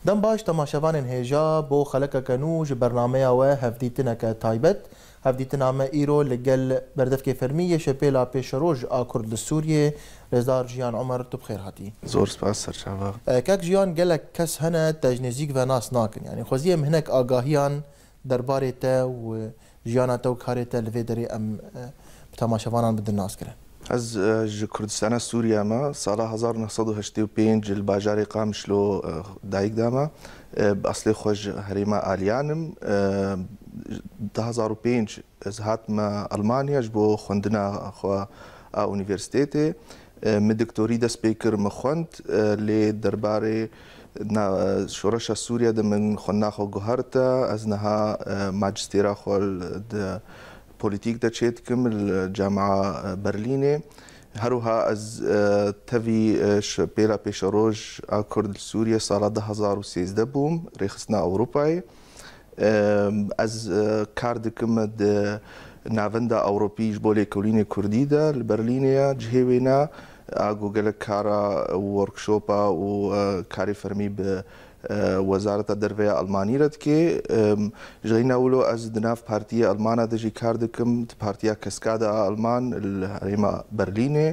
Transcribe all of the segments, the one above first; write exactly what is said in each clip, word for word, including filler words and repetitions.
دم باش تماشاوان هێژا بۆ خەلەکەکەن و ji bernameya we hevdîtineke taybet hevdîtina me îro li gel berdevkê fermî yê şepêla pêşeroj a Kurd li Sûriyê Rêzdar Jiyan Umer tu bixêr hatî. Zor spas serçava. Kek jiyan gelek kes hene te ji nêzik ve nas nakin. Yani xwezî em hinek agahiyan derbarê te û jiyana te û karê te li vê derê em bi temaşevanan bidin nas kirin. Ez ji Kurdistana Sûriya me sala hezar neh sed û heştê û pênc li bajarê Qamişlo dayîk dama. Eslê xwe ji herêma Aliyanim. Di hezar û pênc ez hatime Almanya ji bo xwendina xwe a universitetê. Min diktorî dest pê kir min xwend lê derbarê şoreşa Sûriya de min xwendina xwe guherite. Ez niha macîstêra xwe di politik de çê dikim li Camiya Berlînê. Herwiha ez tevî pêla pêşeroj a Kurd li Sûriye sala di hezar û sêzdeh bûm rêxistina Ewropayê. Ez kar dikim di navenda Ewropî ji bo lêkolînê Kurdî de li Berlînê cihê wêne a got gelek kara workshopa û karê fermî bi Wezareta Derveya Almanî re dike. Ji xîna wilo ez di nav Partiya Almana de jî kar dikim di Partiya Keskada a Alman li herêma Berlînê.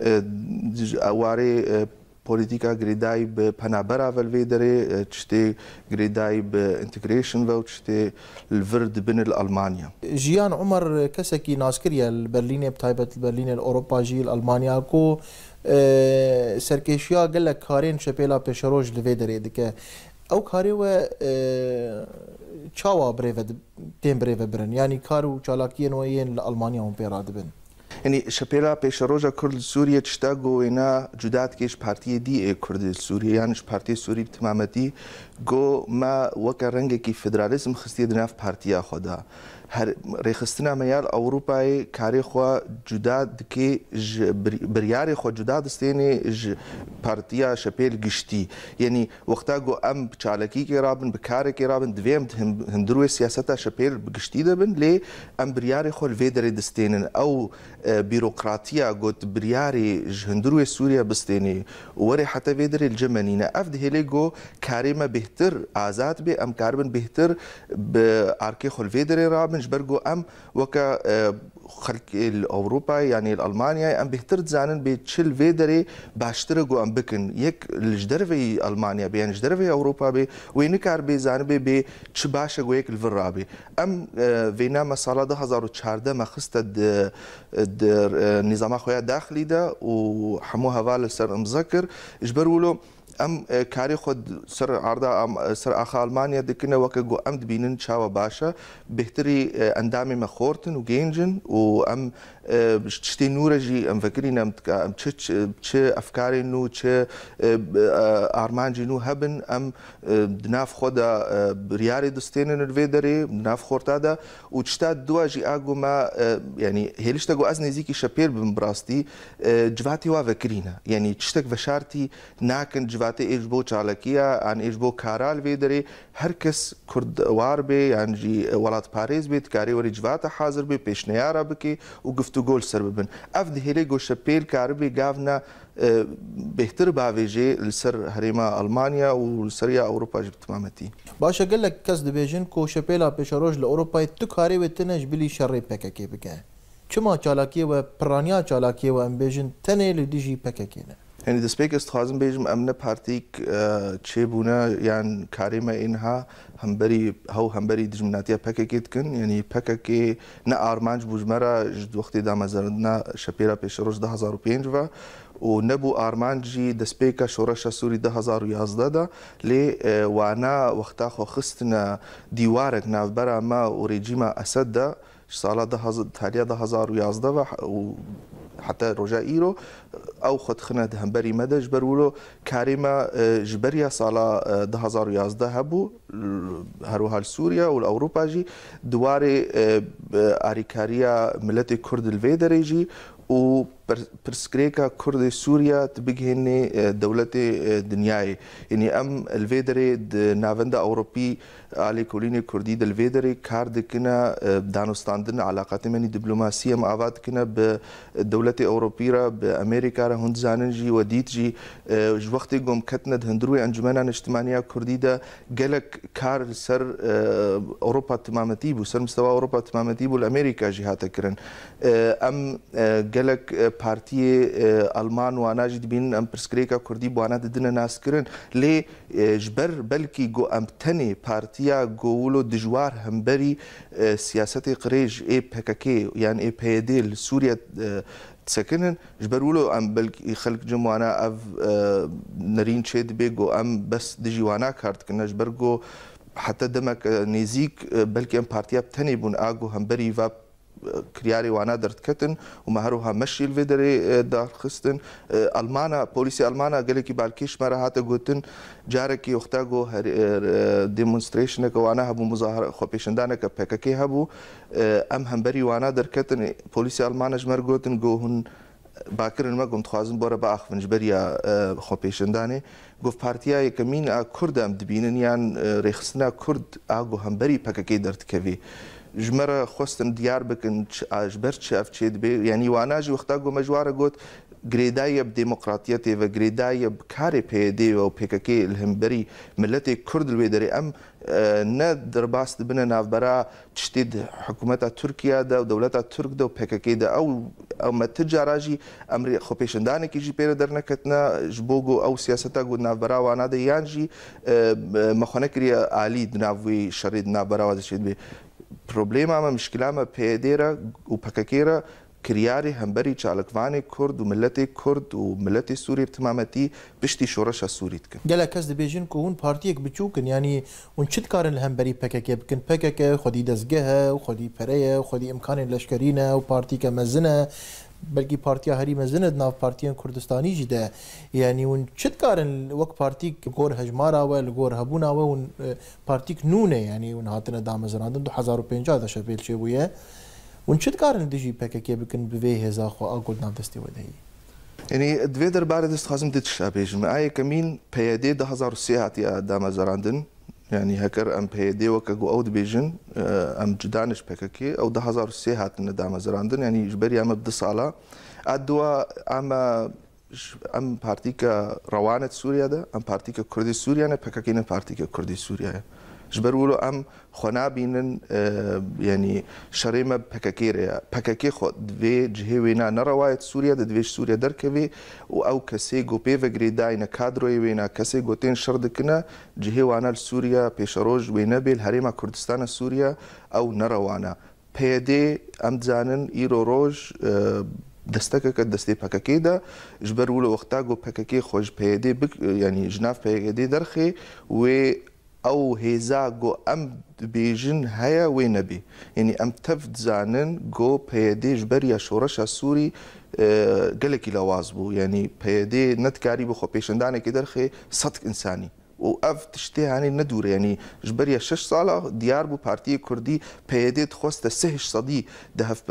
Warê polîtîka girêdayî bi penabera ve li vê derê tiştê girêdayî bi integration ve û tiştê li vir dibin li Almanya. Jiyan Umer kesekî naskiriye li Berlînê bi taybet li Berlînê li Ewropa jî li Almanya ku serkêşiya gelek karên şepêla pêşeroj li vê derê dike. Ew karê we çawa birêve tên birêve birin? Yani kar û çalakiyên we yên li Almanya hûn pê radibin. Yani şepêla pêşeroja Kurd li Sûriye tişta got wêne cuda dike ji partiyê dî Kurd li Sûriye yani ji Partiyê Sûrî bi timametî got me weke rengekî federalîzm xistiye di nav partiya xwe de. Rêxistina me ya li Ewropayê karê xwe cuda dike ji biryarê xwe cuda distêne ji partiya şepêl giştî. Yani wexta got em bi çalakîkê rabin, bi karekê rabin, divê em hundirûyê siyaseta şepêl bi giştî dibin lê em biryarê xwe li vê derê distênin. Ew bîrokratiya got biryarê ji hundirûyê Sûriya bistêne û werê heta vê derê li cimenîne. Ev dihêlê got karê me bêhtir azad bê, em karibin bêhtir bi arkê xwe li vê derê rabin ji ber got em weke xelkê li Ewropayê yanî li Almanyayê em bêhtir dizanin bê çi li vê derê baştir e got em bikin. Yek li ji derveyî Almanya bê yani ji derveyî Ewropa bê wê nikar bê zanibê bê çi baş e got yek li vir rabê. Em vêna me sala di hezar û çardeh me xiste di di nîzama xwe ya daxilî de û hemû heva li ser imza kir ji ber wilo em karê xwe ser arda ser axa Almanya dikine weke got em dibînin çawa baş e bêhtirî endamê me xortin û gêncin û em tiştê nû re jî em vekirîn em çi çi efkarên nû çi armancî nû hebin em di nav xwe de biryarê distênin li vê derê di nav xorta de û tişta duwa jî a got me yani hêlişte got ez nêzîkî şepêl bim bi rastî civatê wa vekirîne. Yani tiştek veşartî nakin civatê ê ji bo çalakiya an ê ji bo kara li vê derê her kes Kurd war bê yan jî welatparêz bê dikarî werî civata hazir bê pêşniyara bike û guftûgû li ser bibin. Ev dihêlê got şepêl karibê gavna bêhtir bavêjê li ser herêma Almanya û li seriya Ewropa jî bi timametî. Baş e gelek kes dibêjin ku şepêla pêşeroj li Ewropayê tu karê wê tune ji bilî şerê P K K bike. Çima çalakiyê we piraniya çalakiyê we em bêjin tenê li dijî P K K ne? Yani destpêk ez dixwazim bêjim em ne partîk çêbûne yan karê me êniha hemberî hew hemberî dijminatiya P K K dikin. Yani P K K ne armanc bû ji me re ji wextê damezirina şepêla pêşeroj di hezar û pênc ve û nebû armanc jî destpêka şoreşa Sûrî di hezar û yazdeh de lê wana wexta xwe xistine dîwarek navbera me û rejîma Esed de ji sala taliya di hezar û yazdeh ve û heta roja îro ew xwe dixine di hemberî me de ji ber wilo karê me ji beriya sala di hezar û yazdeh hebû herwiha li Sûriya û li Ewropa jî di warê alîkariya miletê Kurd li vê derê jî û برسكريكا كرد سوريا تبجهني دولة دنياي يعني أم الفيدري نافندا أوروبي على كوليني كردي الفيدري كارد كنا دانوستاندن علاقات مني دبلوماسية مع بعض كنا بدولة أوروبية بأمريكا هند زاننجي وديتجي وقت قوم كتند هندروي أنجمنا اجتماعية كردي ده جلك كار سر أوروبا تمامتي بو سر مستوى أوروبا تمامتي بو الأمريكا جهات كرن أم جلك بارتي ألمان وانا جد بين أم برسكريكا كردي بوانا ددنا ناس كرن لي جبر بلكي جو أم تاني بارتيا جولو دجوار همبري سياسة قريج إيه بكاكي يعني إيه بيديل سوريا تسكنن جبرولو أم بلكي خلق جموانا أف نرين شيد بيجو أم بس دجي وانا كارت كنا جبرجو حتى دمك نيزيك بلكي أم بارتيا بتاني بون آجو همبري فاب كرياري وانا درت كتن ومهروها مشي الفيدري دار خستن المانا بوليسي المانا قال لك بالكيش مرة هاتا قلتن جاركي اختاقو ديمونستريشنك وانا هبو مظاهرة خوبيشندانك بكاكي هبو ام همبري وانا در كتن بوليسي المانا جمر قلتن قوهن باكرن ما قمت خوازن بورا باخ فنجبريا خوبيشنداني قف بارتيا يكمين كرد ام دبينن يان ريخسنا كرد اغو همبري بكاكي درت كفي جمرة خواستن ديار بكن اجبرت شاف تشيد بي يعني وانا جي وقتاقو مجوارة قلت جريداية بديمقراطيتي وجريداية بكاري بي دي و بيكاكي الهمبري ملتي كرد الويدري ام ندر باس دبنا نافبرا تشتيد حكومتها تركيا دا ودولتها ترك دا وبيكاكي دا او او ما ترجع راجي امري خوبيشنداني كي جي بيرا درنا كتنا جبوغو او سياستا قد نافبرا وانا دا يانجي مخونكري آلي دنافوي شريد نافبرا وزشيد بي بروبليما ما مشكلة ما بيديرا وبكاكيرا كرياري همبري چالكواني كرد وملتي كرد وملتي سوري بتمامتي بشتي شورشا سوري تكن. جلا كاس دبيجن كون بارتيك بتشوكن يعني ونشد كارن الهمبري بكاكي بكن بكاكي خدي دزجها وخدي بريا وخدي امكان لشكرينا وبارتي كمزنه بلكي بارتيا هري مزند ناف بارتيان كردستاني جدا يعني ونشد كارن وقت بارتيك غور هجمارا والغور هبونا ون بارتيك نونه يعني ونهاتنا دام زراندن دو هزار و پنجاه دا شبيل شي ويا ونشد كارن دجي بكاكي بكن بوي هزا خو اقول ناف دستي ودهي يعني دوی درباره دست خازم دتش ابيجم اي كمين بيدي ده هزار سياتي دام زراندن يعني هكر ام بيدي وكغو اود بيجن ام جدانش بكاكي او ده هزار سيات دام زراندن يعني جبري ام بد صاله ادوا ام ام بارتيكا روانه سوريا ده ام بارتيكا كردي سوريا نه بكاكي نه بارتيكا كردي سوريا جبرولو ام خنا بينن يعني شريمه بكاكيريا بكاكي خو دوي جهوينا نروايت سوريا دويش سوريا دركوي او كسي جو بيف غريداينا كادروي وينا كسي جوتين شردكنا جهوانا سوريا بيشروج وينبل هريما كردستان سوريا او نروانا بيدي ام زانن ايرو روج دستك دستي بكاكي دا جبرولو وقتاغو بكاكي خوج بيدي يعني جناف بيدي درخي و او هيزا جو ام بيجن هيا وينبي يعني ام تفت زانن جو بيدي جبريا شورشا سوري قلكي لوازبو يعني بيدي نتكاري بخو بيشنداني كدرخي صدق انساني واف تشتي يعني ندور يعني جبريا شش صالة ديار بو بارتي كردي بيدي تخوست سهش صدي دهف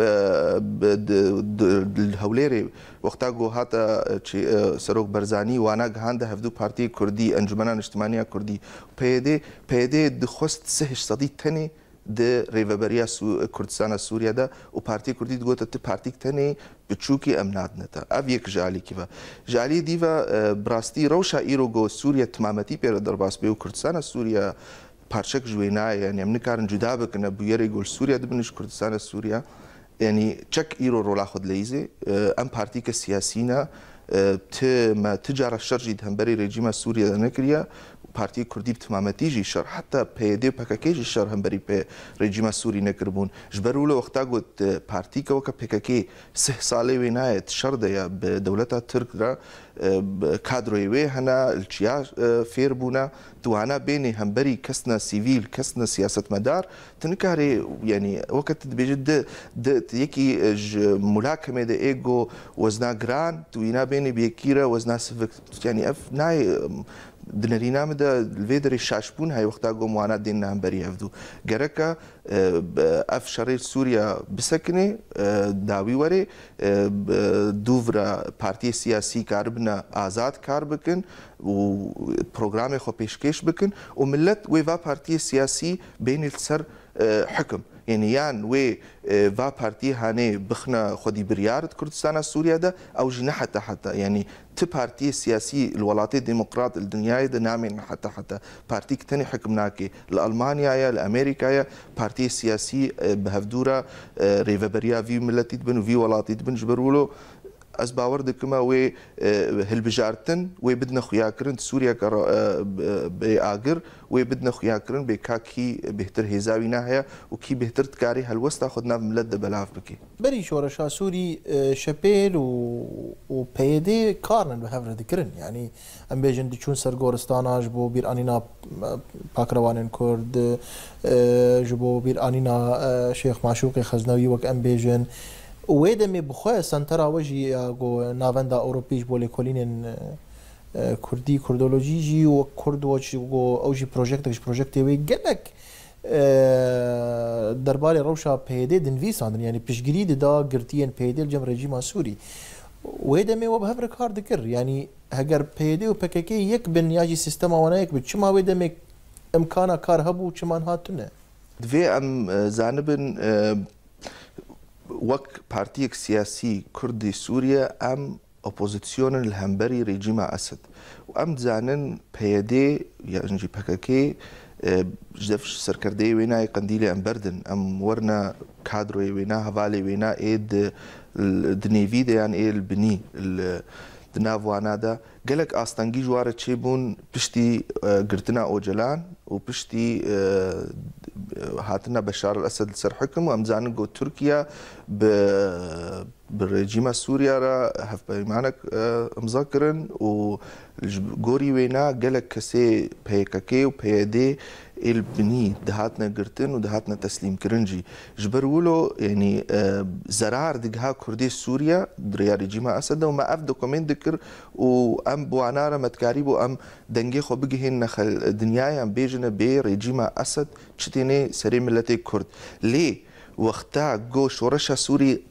الهوليري وقتاغو هاتا سروق برزاني وانا جهان دهف دو بارتي كردي انجمنا اجتماعية كردي بيدي بيدي دخوست سهش صدي تاني د ريفابريا سو كردستان سوريا دا و بارتي كردي تقول تت بارتي تاني بتشوكي امنات نتا افيك جالي كيفا جالي ديفا براستي روشا ايرو جو سوريا تمامتي بير درباس بيو كردستان سوريا بارشك جوينا يعني من كارن جدا بكنا بيري يقول سوريا دبنش كردستان سوريا يعني تشك ايرو رولا خد ليزي ام بارتي كسياسينا ت ما تجار الشرجي همبري ريجيما سوريا نكريا بارتي كردي بتمامتي جي شر حتى بيدي بكاكي جي شر همبري بي ريجيما سوري نكربون جبرولو وقتا قلت بارتي كوكا بكاكي سه صالي وينايت شر ديا بدولتها ترك كادروي وي هنا الشيا فير بونا توانا بيني همبري كسنا سيفيل كسنا سياسة مدار تنكاري يعني وقت بيجد يكي ملاكمة دا ايجو وزنا جران توانا بيني بيكيرا وزنا سفك يعني اف ناي دنرينا مدا الفيدر الشاشبون هاي وقتا قوم وانا دينا هم بري افدو جركا اف شرير سوريا بسكني داوي وري دوفرا بارتي سياسي كاربنا آزاد كار بكن و برنامج خو پیشکش بکن و ملت وی و پارتی سیاسی بین السر حكم يعني يان وي فا بارتي هاني بخنا خدي بريارة كردستان سوريا ده او جنا حتى حتى يعني ت بارتي سياسي الولايات الديمقراط الدنيا ده نامين حتى حتى بارتي كتني حكمناكي لألمانيا يا لأمريكا يا بارتي سياسي بهفدورة ريفابريا في ملتي تبن وفي ولايات تبن جبرولو از باور دكما وي هالبجارتن وي بدنا خياكرن سوريا كرا باجر وي بدنا خياكرن بكاكي بهتر هزاوينا هيا وكي بهتر تكاري هالوسط اخذنا ملد بلاف بكي بري شورشا سوري شبيل و و بيدي كارن بهفر ذكرن يعني ام بيجن دچون سرغورستان جبو بير انينا باكروانن كرد جبو بير انينا شيخ معشوق خزنوي وك ام بيجن ويدمي بخويا سنترا وجي جو نافندا اوروبيش بولي كولين كردي كردولوجي جي وكرد وجي جو اوجي بروجكت بروجكت وي قالك دربالي روشا بيدي دنفيسان يعني بيشجري دا قرتين بيدي الجم رجيم سوري ويدمي وبهفر كار ذكر يعني هجر بيدي وبككي يكبن ياجي سيستما وانا يكبن شما ويدمي امكانا كار هبو شمان هاتنا دفي ام زانبن وك بارتيك سياسي كردي سوريا ام اوبوزيسيون الهمبري ريجيم اسد وام زانن بيدي يعني بككي جدفش سركردي وينا قنديلي ام بردن ام ورنا كادروي وينا هفالي وينا ايد الدنيفي يعني ايه البني دنافوانا دا قالك استنجي جواره تشيبون بشتي قرتنا اوجلان وبشتي هاتنا بشار الاسد سر حكم وامزان جو تركيا بالرجيم سوريا را هف بيمانك مذكرن وجوري وينا قالك كسي بيكاكي وبيدي البني دهاتنا قرتن ودهاتنا تسليم كرنجي جبرولو يعني زرار دقها كردي سوريا دريا رجيم اسد وما اف دوكومنت ذكر وام بوانارا متكاريبو ام دنجي خو بجهن نخل الدنيا ام بيجنا بي رجيم اسد تشتيني سري ملتي كرد ليه وقتا جو شورشا سوري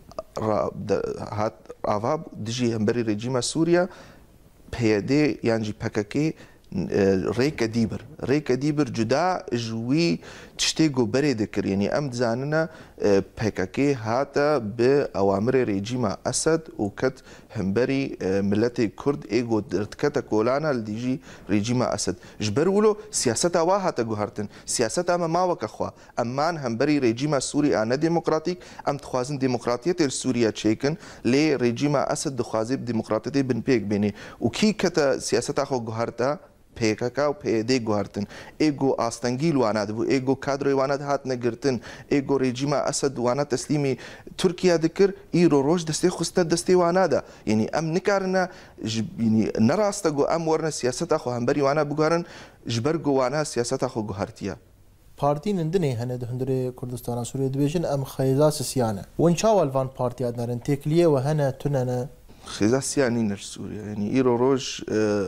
هات افاب دجي همبري رجيم سوريا بيدي يعني بكاكي ريكا ديبر ريكا ديبر جدا جوي تشتيجو بري ذكر يعني ام زاننا بكاكي هاتا باوامر ريجيم اسد وكت همبري ملتي كرد ايجو درتكتا كولانا لديجي ريجيم اسد جبرولو سياستا واهاتا جوهرتن سياستا ما ما وكخوا امان همبري ريجيم سوري انا ديمقراطيك ام تخوازن ديمقراطيه السوريا تشيكن لي ريجيم اسد دخوازب ديمقراطيه بن بيك بيني وكي كتا سياستا خو جوهرتا پیکاکا و پیده گوهرتن ایگو آستانگیل واند بو ایگو کادروی واند هات نگرتن ایگو رژیم اسد واند تسلیمی ترکیه دکر ایرو روش دستی خسته دستی وانادا یعنی ام نکارنا یعنی نراستا گو ام ورن سیاست اخو همبری واند بگوهرن جبر گو واند سیاست اخو گوهرتیا پارتی نندنی هنده هندره کردستان سوریه دبیجن ام خیزا سیانه ون چاوال وان پارتی ادنارن تکلیه و هنه تننه خیزا سیانی نر سوریا یعنی ایرو روش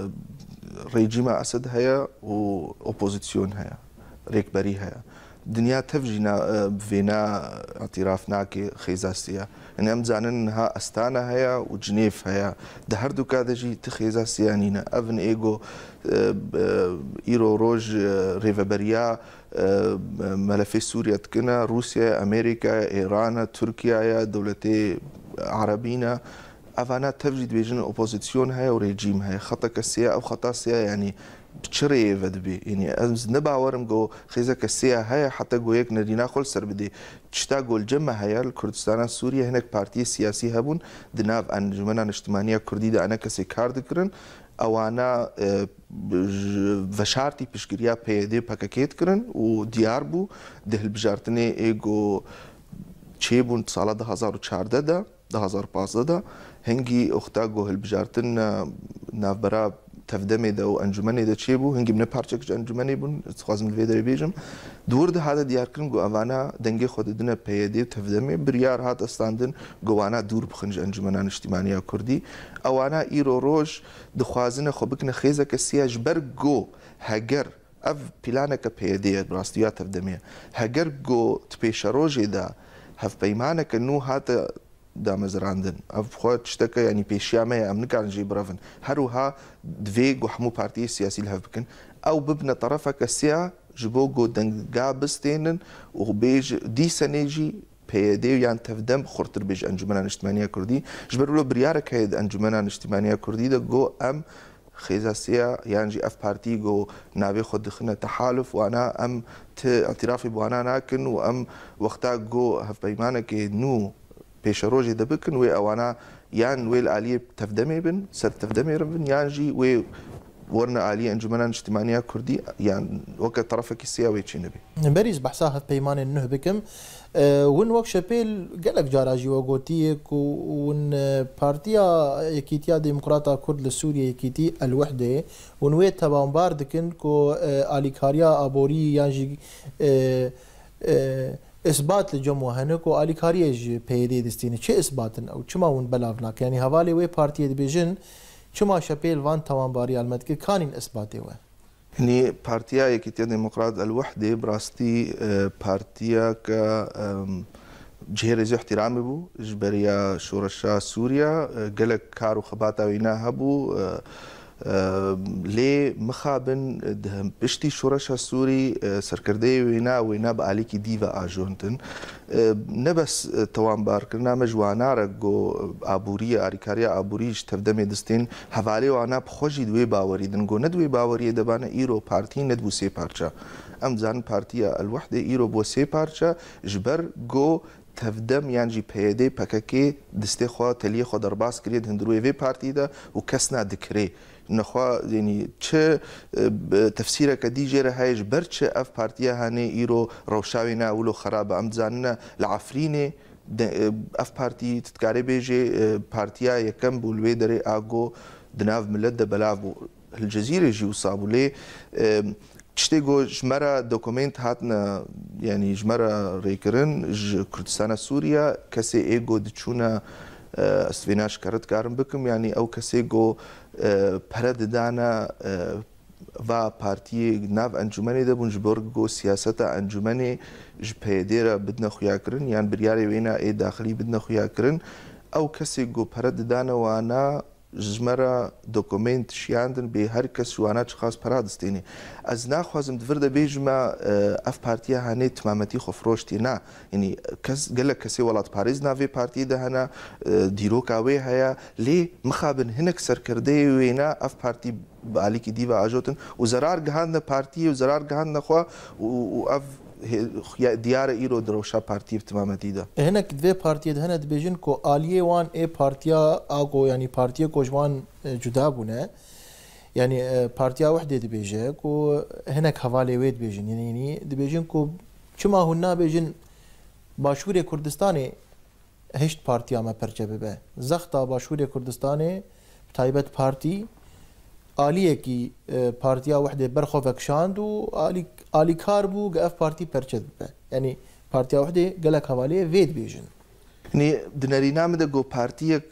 ريجيم اسد هيا واوبوزيسيون هيا ريكبري هيا دنيا تفجينا بفينا اعترافنا كي خيزاسيا يعني ام زاننها استانا هيا وجنيف هيا دهردو كادجي تخيزاسيا نينا افن ايجو ايرو روج ريفابريا ملفي سوريا تكنا روسيا امريكا ايران تركيا يا دولتي عربينا افانا تفجد بيجن اوبوزيسيون هاي وريجيم هاي خطا كسيا او خطا سيا يعني بتشري فدبي يعني از نبع ورم جو خيزا كسيا هاي حتى جو هيك ندينا خل سر بدي تشتاقوا الجمع هاي الكردستان السورية هناك بارتي سياسي هبون دناف عن جمعنا اجتماعية كردي دا انا كسي كار ذكرن او انا فشارتي بشكريا بيدي باكاكيت كرن وديار بو ده البجارتني ايجو تشيبون سالة ده هزار وچارده ده ده هزار پازده ده هنگی اختاگو هلبجارتن نافبرا تفدمي ده وانجمني ده تشيبو هنجي من بارتشك انجمني بون تخازم الفيدر بيجم دور ده هذا ديار كن جو اوانا دنگي خود دنا بيدي تفدمي بريار هات استاندن جوانا دور بخنج انجمنان اجتماعيه كردي اوانا ايرو روج دخوازنا خبكنا خيزه كسياج برجو هاجر اف بلانك بيدي براستيات تفدمي هاجر جو تبيشروجي ده هف بيمانك انه هات دا مزراندن اف خو تشتكى يعني بيشيا ما امنك عن جي برافن هروها دفيق وحمو بارتي سياسي لها بكن او ببنى طرفك السيا جبوغو دنقا بستينن وبيج دي سنيجي بيدي يعني تفدم خرطر بيج انجمنان اجتماعيه كردي جبروا له بريارك هيد انجمنان اجتماعيه كردي ده جو ام خيزا سيا يعني جي اف بارتي جو نابي خد دخلنا تحالف وانا ام اعترافي بوانا ناكن وام وقتا جو هف بيمانك نو بيشروجي دبكن وي اوانا يان ويل اليه تفدمي بن سر تفدمي ربن يانجي وي ورنا اليه انجمنان اجتماعيه كردي يعني وقت طرفك السياوي تشي نبي بريز بحساها بيمان النه بكم أه ون وقت شبيل قالك جاراجي وقوتيك ون بارتيا يكيتيا ديمقراطا كرد لسوريا يكيتي الوحده ونويت تبان باردكن كو أه اليكاريا ابوري يانجي أه أه اثبات لجمو هنك و اليكاريج بيدي دستيني چه اثباتن او چما ون بلاوناك يعني حواله وي بارتي ديفيجن چما شبيل وان توان باري المدك كانين اثباته و يعني بارتيا يكيتيا ديمقراط الوحده براستي بارتيا ك جهرز احترامي بو جبريا شورشا سوريا قالك كارو خباتا وينا هبو لي مخابن بشتي شورشا سوري سركردي وينا وينا باليكي ديفا اجونتن نبس توان باركرنا مجوانا رجو ابوريه اريكاريا ابوريج تفدمي دستين حوالي وانا بخوجي دوي باوري دنگو ندوي باوري دبانا ايرو بارتي ندبو سي بارچا ام زان بارتيا الوحده ايرو بو سي بارچا جبر جو تفدم يعني جي بيدي باكاكي دستي خو تلي خو درباس كريد هندروي في بارتي دا وكسنا دكري نخوا يعني چه تفسيرك دي جيره هايج برچ اف بارتيا هاني ايرو روشاوينا ولو خراب ام زاننا العفريني اف بارتي تتكاري بيجي بارتيا يكم بولوي دري اغو دناف ملد بلافو الجزيره جي وصابو لي تشتيغو جمرة دوكومنت هاتنا يعني جمرة ريكرن كردستان سوريا كسي ايغو دچونا استفيناش كارت كارم بكم يعني او كسي جو پرد دانا و پارتی ناف انجمنی ده بونج برگو سیاست انجمنی جپیدیرا بدنا خویا کرن یان بریاری وینا ای داخلی بدنا خویا کرن او کسی گو پرد دانا وانا جمرة دوكومنت شياندن به هر کس وانا چه خاص پراد استینی از ناخوازم دورده بیجما اف پارتیا هنه تمامتی خفروشتی نه یعنی کس گله کسی ولات پاریز ناوی پارتی ده هنه دیروک آوی هیا لی مخابن هنک سرکرده وینا اف پارتی بالیکی دیوا آجوتن و زرار گهاند پارتی و زرار گهاند خوا و اف ديار ايرو دروشا بارتي تمامتي ده هناك دي بارتي هنا دبيجن كو اليه وان اي بارتيا اغو يعني بارتي كوجوان جدابونه يعني بارتيا وحده دبيجه كو هناك حوالي ويد بيجن يعني دبيجن كو چما هنا بيجن باشور كردستاني هشت بارتيا ما پرچه به زختا باشور كردستاني تايبت بارتي آلیه کی پارتیا وحده برخوفک شاند و آلی آلی کار بو گاف پارتی پرچد به یعنی پارتیا وحده گلک حواله وید بیجن يعني دنارينا مده جو بارتيك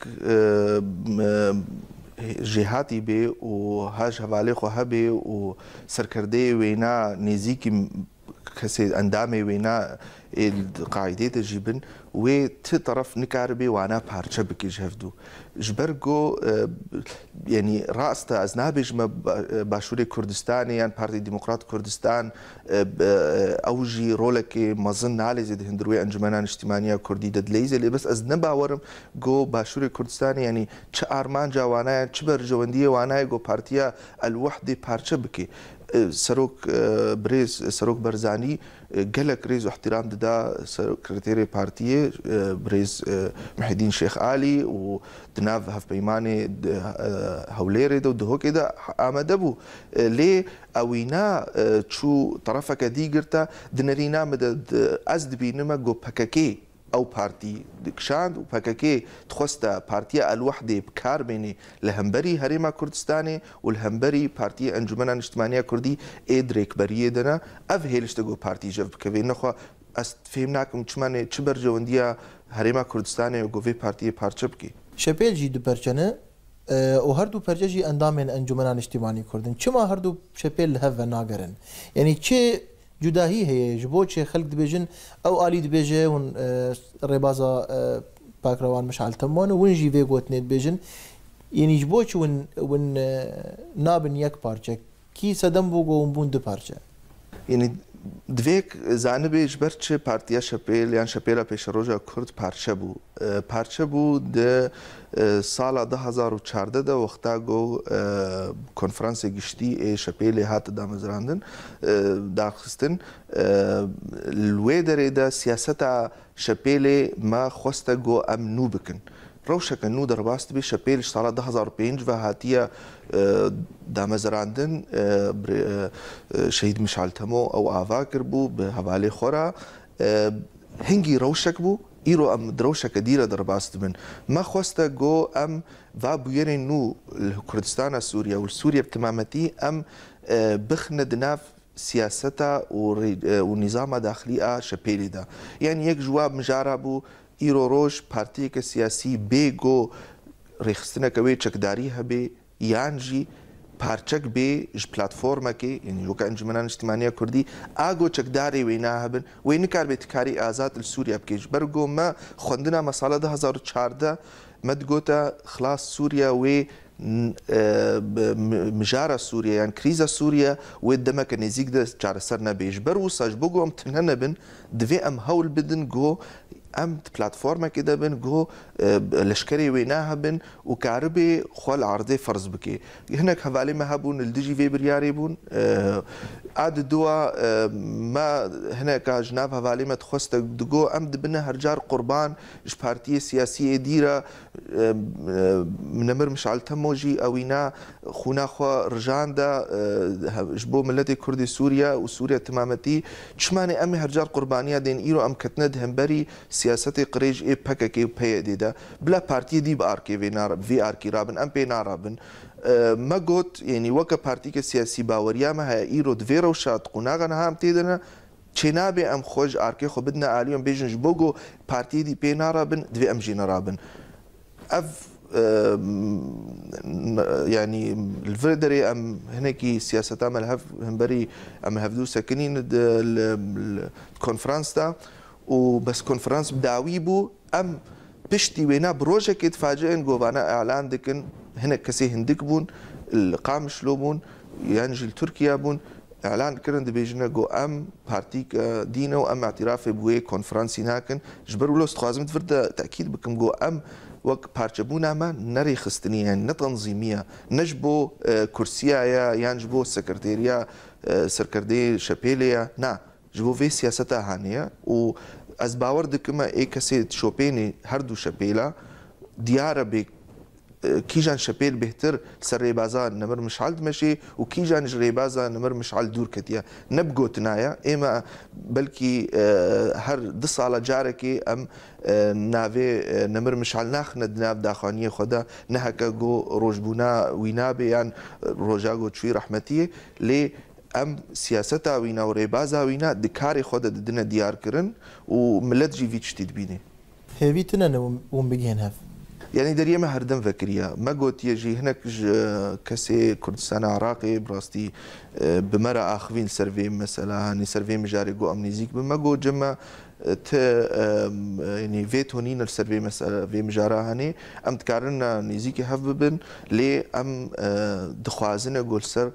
جهاتي بي وهاج حوالي خو هبي وسركردي وينا نزيكي كسي اندامي وينا القاعدة تجيبن وتطرف نكاربي وانا بارشا بكي جهفدو جبرجو يعني راستا ازنابج ما باشوري كردستاني يعني بارتي ديمقراط كردستان اوجي رولكي مظن نالي زي هندروي انجمنان اجتماعيه كردي ددليزي اللي بس ازنبا ورم جو باشوري كردستاني يعني تش ارمان جوانا تشبر جونديه وانا جو بارتيا الوحده بارشا بكي سروك بريز سروك برزاني قالك ريز واحترام دا سكرتيري بارتيه بريز محي الدين شيخ علي ودناف هف بيماني هوليري دو دهو كده آمدبو ليه اوينا شو طرفك دي قرتا دنرينا مدد ازد بينما جو بكاكي او بارتي دكشاند وباكاكي تخستا بارتيا الوحده بكار بيني لهمبري هريما كردستاني والهمبري بارتي انجمن اجتماعيه كردي ادريك بريدنا اف هيلشتغو بارتي جف كفي نخوا است فهمناكم چمانه چبر جونديا هريما كردستاني وغوفي بارتي بارچبكي شپیل جی دو پرچنه و هر دو پرچه جی اندامن انجمنان اجتماعی کردن چما هر دو شپیل هف ناگرن یعنی چه جداهی هي جبو چه خلق دبيجن او الي دبيجه ون ريبازا باكروان مشعل تمون ون جي في غوتنيت بيجن يعني جبو چ ون ون نابن يك بارچه كي سدم بو گو بون دو پارچه يعني دویک زانبه جبرچه پارتیا شپیل یان شپیلا پیشروجا کرد پارچه بو پارچه بو د سال دو هزار و چهارده ده وقتا گو کنفرانس گشتی شپیل هات دامزراندن داخستن الوی دره ده سیاستا شپیل ما خوسته گو ام نو بکن روشك انو درباست بي شپیل سال دو هزار و پنج و هاتیه دامزراندن شهید مشعل تمو او آواکر بو به حواله خورا هنگی روشک بو ایرو ام دروشک دیره درباست من ما خواسته گو ام و بویرین نو کردستان سوریا و سوریا بتمامتی ام بخند ناف سیاستا و نظام داخلی شپیلی دا يعني یک جواب مجاره بو ایرو روش پارتی که سیاسی بیگو ریخستنه که وی چکداری هبه یانجی پارچک بی اج پلاتفورما که یعنی وکا انجمنان اجتماعیه کردی آگو چکداری وینا هبن وی نکار بیت کاری آزاد لسوریا بکیج برگو ما خوندنا مساله ده هزار و چهارده مدگوتا خلاص سوریا وی مجارة سوريا يعني كريزة سوريا ودما كان يزيك ده جار سرنا بيج بروساج بقو ام تنهنا بن دفي ام هول بدن جو ام بلاتفورما كده بن جو لشكري ويناها بن وكعربي خال عرضي فرز بكي هناك حوالي ما هبون الديجي في برياري بون عاد الدوا ما هناك جناب حوالي ما تخست دجو ام دبنا هرجار قربان اش بارتيه سياسيه ديره منمر مشعل تموجي اوينا خونا خو رجاندا جبو ملتي كردي سوريا وسوريا تمامتي تشماني امي هرجار قربانيه دين ايرو ام كتند همبري سياستي قريج اي بككي بي دا بلا بارتي دي باركي في نار في اركي رابن ام بي نارابن ما قلت يعني وكا بارتي سياسي باوريا ما هي ايرو دفيرو شات قناغن هام تيدنا چنابي ام خوج اركي خو بدنا عليهم بيجنج بوغو بارتي دي بي نارابن دفي ام جي نارابن اف يعني الفردري ام هناكي سياسات عمل هف همبري ام هفدو ساكنين الكونفرنس دا وبس كونفرنس بدعوي بو ام بشتي وينا بروجك يتفاجئن جوانا اعلان دكن هنا كسي هندك بون القام شلوبون ينجل تركيا بون اعلان كرن دبيجنا جو ام بارتيك دينا وام اعتراف بوي كونفرنس هناكن جبروا له استخازم فرد تاكيد بكم جو ام وك بارچبونا ما نري خستني يعني نتنظيميه نجبو كرسيا يا ينجبو سكرتيريا سركردي شبيليا نا جبو في سياستا هانيه و از باور دكما اي كسي شوبيني هردو شبيلا ديارة بك كيجان شبيل بهتر سر ريبازا نمر مشعل دمشي وكيجان ريبازا نمر مشعل دور كتيا نبقو تنايا اما بلكي هر دس على جاركي ام نافي نمر مشعل ناخ ندناف داخانية خدا نهكا جو روجبونا وينابي يعني روجاغو تشوي رحمتيه لي ام سياستا وينا وريبازا وينا دكاري خدا ددنا ديار كرن وملت جي فيتش تدبيني هيفيتنا وم بيجين هف يعني دريما هردم فكريا ما قلت يجي هناك كسي كردستان عراقي براستي بمرة اخوين سيرفي مثلا هاني سيرفي مجاري جو امنيزيك بما قلت جمع ت يعني فيتونين السيرفي مثلا في مجارا هاني ام تكارنا نيزيكي هف ببن لي ام دخوازنا قول سر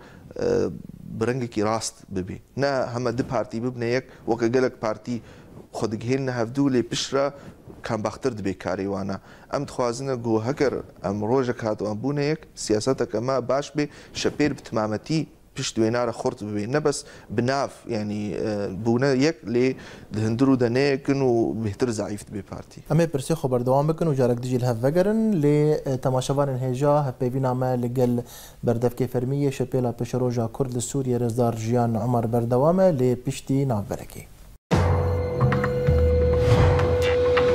برنگكي راست ببي نا هم دي بارتي ببنيك وكا قلك بارتي خود جهلنا هفدو لي بشرة كان بختر دبي كاري وانا ام تخوازنا جو هكر ام روجك هاتو ام بونيك سياستك ما باش بي شبيل بتمامتي بيش دوينارا خورت ببي نبس بناف يعني بونا يك لي دهندرو دنيكن وبهتر ضعيف دبي بارتي امي برسي خبر دوام بكن وجارك ديجي الهف فقرن لي تماشاوان هيجا هبيبي نامه لقل بردف كيفرمية شبيلا بشروجا كرد سوريا رزدار جيان عمر بردوامه لي بيشتي ناف بركي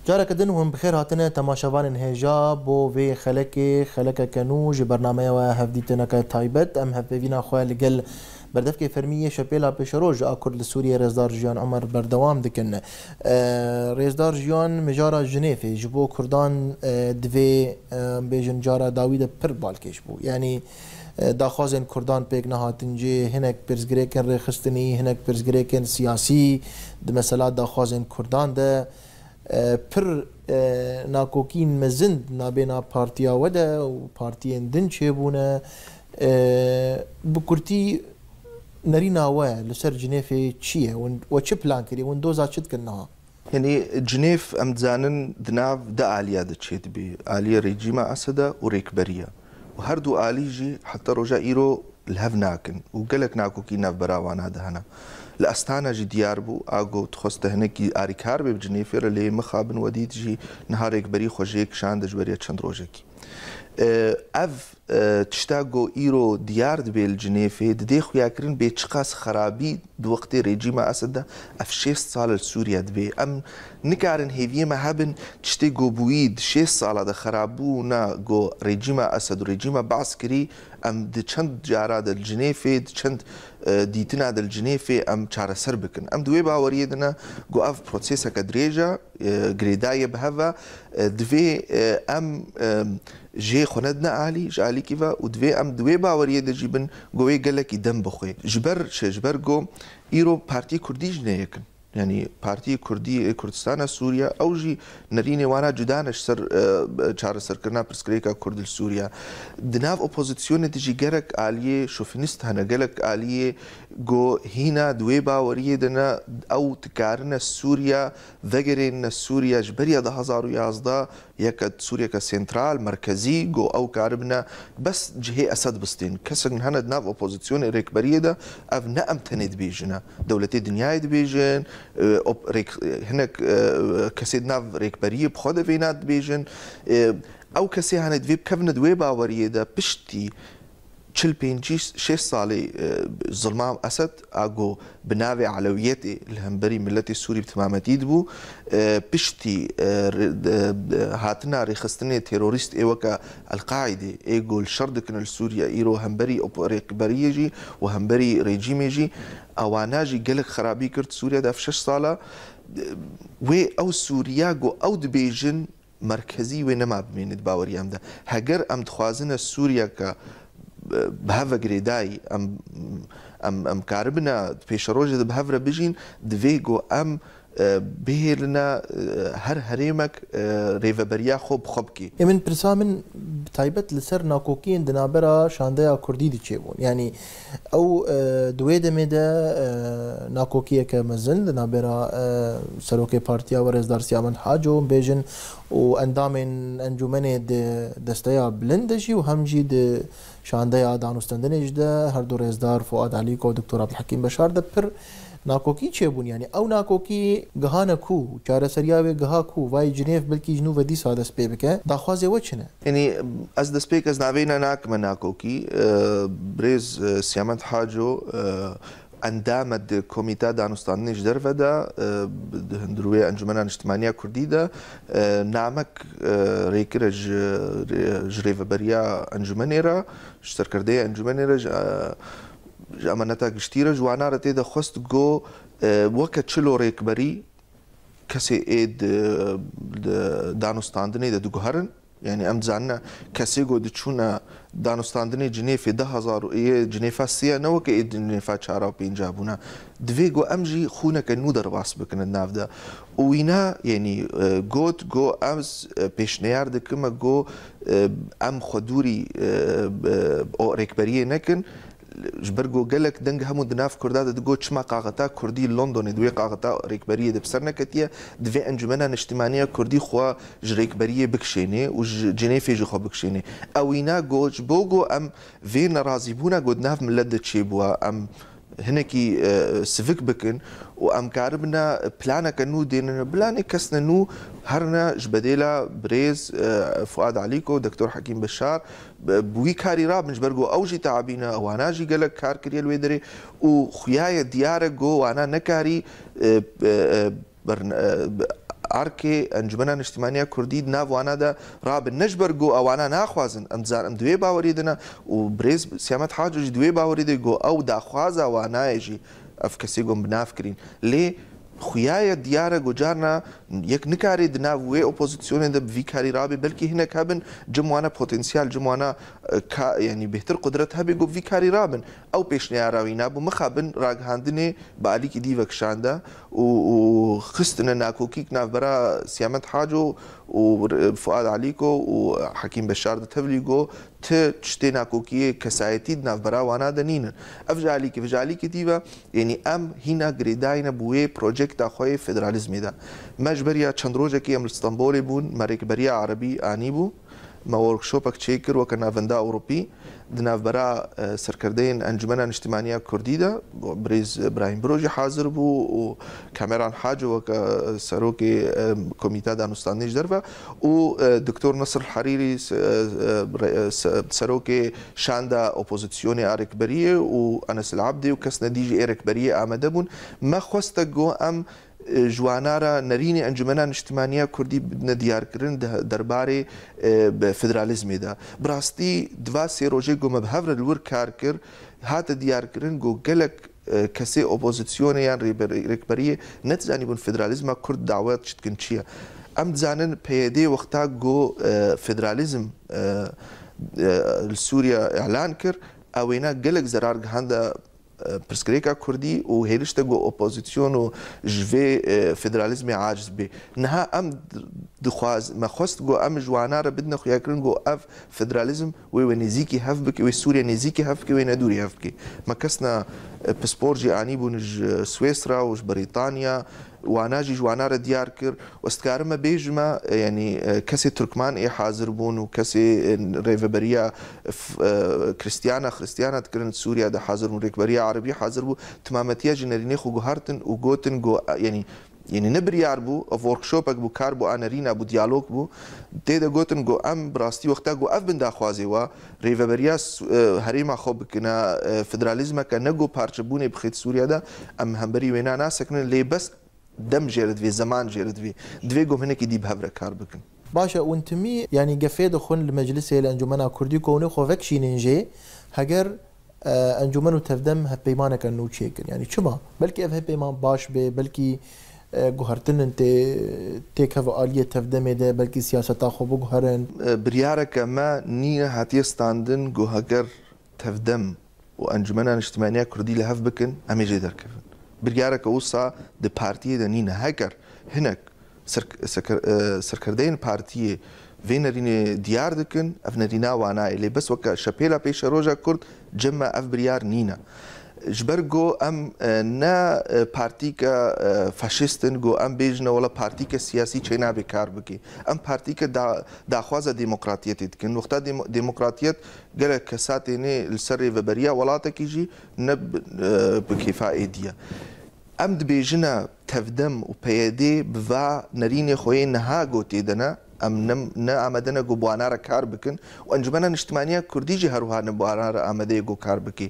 جارك دنهم بخير هاتنا تماشاوان هجا بو في خلك خلك كانو جي برنامج وهفديتنا كتايبت ام هفينا خويا لقل بردفك فرمية شبيلا بشروج اكر لسوريا رزدار جيان عمر بردوام دكن آه رزدار جيان مجارة جنيفي جبو كردان آه دوي آه بيجن جارة داويد پر بالكيش بو يعني داخوازن کردان پیک نهاتنجی هنک پرزگریکن رخستنی هنک پرزگریکن سیاسی ده مثلا داخوازن کردان ده پر ناکوکین مزند نابینا پارتیا وده و پارتیین دن چه بونه بکرتی نری ناوه لسر جنیف چیه و چه پلان کری و دوزا چد کنها يعني جنيف ام زانن دناف دا آلية دا تشيت بي آلية ريجيما أسدا وريكبرية وهردو آلي جي حتى رجا إيرو الهف ناكن وقالك ناكو كي ناف براوان هذا هنا لأستانا جي ديار بو آقو تخصت هناكي آريكار بي بجنيفير اللي مخابن وديد جي نهار ريكبري خوشيك شاند جبرية چند روجاكي اف تشتاقو ايرو ديار دبي الجنيفي ددي خويا كرين بي تشخاص خرابي دوقتي ريجيما اسد اف شيست سال سوريا دبي ام نكارن هيفي ما هبن تشتاقو بويد شيست سال دا خرابونا جو ريجيما اسد ريجيما بعسكري ام دي چند جارا دا الجنيفي دي چند ديتنا دا الجنيفي ام چارة سربكن ام دوي باوريدنا جو اف بروسيسا كدريجا غريداية بهذا دوي ام جي خوندنا عالي جالي كيفا ودوي ام دوي باوريه دجيبن جوي قالك يدم بخوي جبر ش جبر جو ايرو بارتي كردي جنيكن يعني بارتي كردي كردستان سوريا او جي نريني وانا جدانش سر چار سر کرنا برسكريكا كرد سوريا دناف اوبوزيسيون تجي جرك عاليه شوفينست هنا قالك عاليه جو هنا دوي باوريه دنا او تكارنا سوريا ذكرين سوريا جبريا ده هزار ويازدا يكاد سوريا كسنترال مركزي جو او كاربنا بس جهه اسد بستين كسن هنا دناف اوبوزيسيون ريكبريه ده اف نأم تند بيجنا دولتي دنيا بيجن هناك كسي دناف ريكبريه بخود فينات بيجن او كسي هنا دوي بكفن دوي باوريه ده بشتي چل پنجی شش سالی ظلمام اسد اگو بناوی علویتی الهمبری ملتی سوری بتمامتی دبو پشتی هاتنا ریخستنی تروریست ایوکا القاعده ایگو الشرد کن السوریا ایرو همبری رقبریه جی و همبری رژیمی جی اوانا جی گلک خرابی کرد سوریا دف شش ساله و او سوریا گو او دبیجن مرکزی و نما بميند باوري ام ده هجر ام دخوازنا سوريا ك بهذا جريداي ام ام ام كاربنا بيشروج بهذا بيجين دفيجو ام بهرنا هر هريمك ريفا بريا خوب خوبكي من برسامن بتايبت لسر ناكوكين دنابرا شانديا كردي دي تشيبون يعني او دويده ميدا ناكوكيه كمزن دنابرا سلوكي بارتيا ورزدار سيامن حاجو بيجن واندامن انجمن دستيا بلندجي وهمجي د شانديا دانوستندنج ده هر دو رزدار فؤاد عليكو دكتور عبد الحكيم بشار ده پر ناکوکی چه بون یعنی او ناکوکی گهان کو چاره سریاوی گها کو وای جنیف بلکی جنو ودی ساده سپی بکه داخوازه وچنه يعني از دسبيك از نابينا ناك مناكوكي بريز سيامنت حاجو اندامد كوميتا دانوستانيش درفدا هندروية انجمنا اجتماعية كرديدة نامك ريكرج جريف بريا انجمنيرا اشتركردية انجمنيرا امانتا گشتیره جوانا را تیده خواست گو وقت چلو ریکبری کسی اید دانوستاندنی ده دوگهرن يعني ام زعنا كسي گو دچونا دانوستاندني جنيف ده هزار ايه جنيفا سيا نو كي جنيفا چارا بينجا بونا دوي گو ام جي خونه كنو در واس بكن الناف ده وينا يعني گوت گو امز پیشنیار دکم گو ام خدوري او ريكبريه نكن جبرجو قالك دنج همو دناف كرداد دقو تشما قاغتا كردي لندن دوي قاغتا ريكبريه دبسرنا كتيا دوي انجمنا اجتماعيه كردي خوا جريكبريه بكشيني وجنيفي جو خو بكشيني اوينا جو جبوغو ام فين رازيبونا جو دناف ملد تشيبوا ام هناكي سفك بكن وام كاربنا بلانا كنو دين بلاني كسنا نو هرنا جبديلا بريز فؤاد عليكو دكتور حكيم بشار بوي كاري راب نجبرجو اوجي تعبينا وانا جي قالك كار كريال ويدري وخيايا ديارك جو وانا نكاري ارکی انجمن اجتماعی کردی ناو وانا دا راب نجبر گو اوانا ناخوازن ام زار ام دوی باوری دنا و بريز سیامت حاج جی دوی باوری دی گو او دا خوازا وانا جی اف کسی گم بنافکرین لی خویای دیاره گوجارنا یک نکاری دنا وی اپوزیسیون ده وی کاری رابی بلکه هنه کابن جموانا پتانسیال جموانا یعنی بهتر قدرت هبی گو وی کاری رابن او پیشنه راوینا بو مخابن راگهاندنه بالی کی دی وکشانده و خستن ناکوکی ناف برا سیامت حاجو و فؤاد علیکو و حکیم بشار ده تبلیگو ت تشتي ناكوكي كسايتي ناف برا وانا دنين افجاليكي فجاليكي ديوا يعني ام هنا غريداينا بوي بروجكت اخوي فيدراليزم دا مجبريا چندروجه كي ام اسطنبول بون مريكبريا عربي اني بو ما وركشوبك تشيكر وكنا فندا اوروبي دناف برا سركردين انجمن اجتماعيه كردي دا بريز ابراهيم بروجي حاضر بو وكاميران حاج وك سروكي كوميتا دانستانيش درفا ودكتور نصر الحريري سروكي شاندا اوبوزيسيوني اركبريه وانس العبدي وكس نديجي اركبريه امدبون ما خوستگو ام جوانارا نرینی انجمنان اجتماعی کردی بدن دیار کردن درباره فدرالیزم دا براستی دوا سی روزه گو مبهور الور کار کر هات دیار کردن گو گلک کسی اپوزیسیون یان ریکبریه نتزانی بون فدرالیزم کرد دعوت شتکن چیه ام زانن پیاده وقتا گو فدرالیزم سوریا اعلان کر اوینا گلک زرار گهانده برسكريكا كردي وهيلشتغو اوبوزيسيون وجفي فيدراليزم عاجز بي نها ام دخواز ما خست جو ام جوانار بدنا خويا كرنجو اف فيدراليزم وي نزيكي هاف بك وي سوريا نزيكي هاف بك وي ندوري هاف بك ما كسنا باسبورجي اني بونج سويسرا وج بريطانيا واناجي جوانار ديار كر واستكارما بيجما يعني كسي تركمان اي حاضر بون وكسي ريفبريا كريستيانا خريستيانا تكرن سوريا ده حاضر بون ريكبريا عربي حاضر بو تمامتيا جنريني خو هارتن وغوتن جو يعني يعني نبريار بو اف وركشوبك بو كار بو انارينا بو ديالوج بو تيدا غوتن جو ام براستي وقتا جو اف بندا خوازي وا ريفبريا هريما خو بكنا فدراليزم كنغو بارچبوني بخيت سوريا ده ام همبري وينا ناسكن لي بس دم جيرد في زمان جيرد في دويغو هناك دي بهبره كار بكن باشا وانتمي يعني قفيد خون المجلس الانجمن كردي كوني خوفك شينجي هجر انجمن تفدم هبيمانك انو تشيكن يعني شما بلكي اف هبيمان باش بي بلكي جوهرتن انت تيك هاف آلية تفدم ده بلكي سياسة خو بجوهرن بريارك ما نينا هاتي ستاندن جو هجر تفدم وانجمن اجتماعية كردي لهف بكن امي جي دركفن بريارك اوصا د بارتي ده نينا هكر هناك سرك سكر سركردين بارتي فينرين ديار دكن افنرينا وانا اللي بس وكا شابيلا بيش روجا كرد جمع اف بريار نينا جبرجو ام نا بارتيكا فاشيستن جو ام بيجنا ولا بارتيكا سياسي تشينا بكار بكي ام بارتيكا دا داخوازا ديمقراطية تتكن وقتا ديمقراطية قال كساتيني السري وبريا ولا تكيجي نب بكفاءة ديا ام دبيجنا تفدم وبيدي بفا نريني خوين نها قوتي دنا ام نم نا امدنا جو بوانارا كار بكن وانجمنا اجتماعية كرديجي هروها نبوانارا امدي جو كار بكي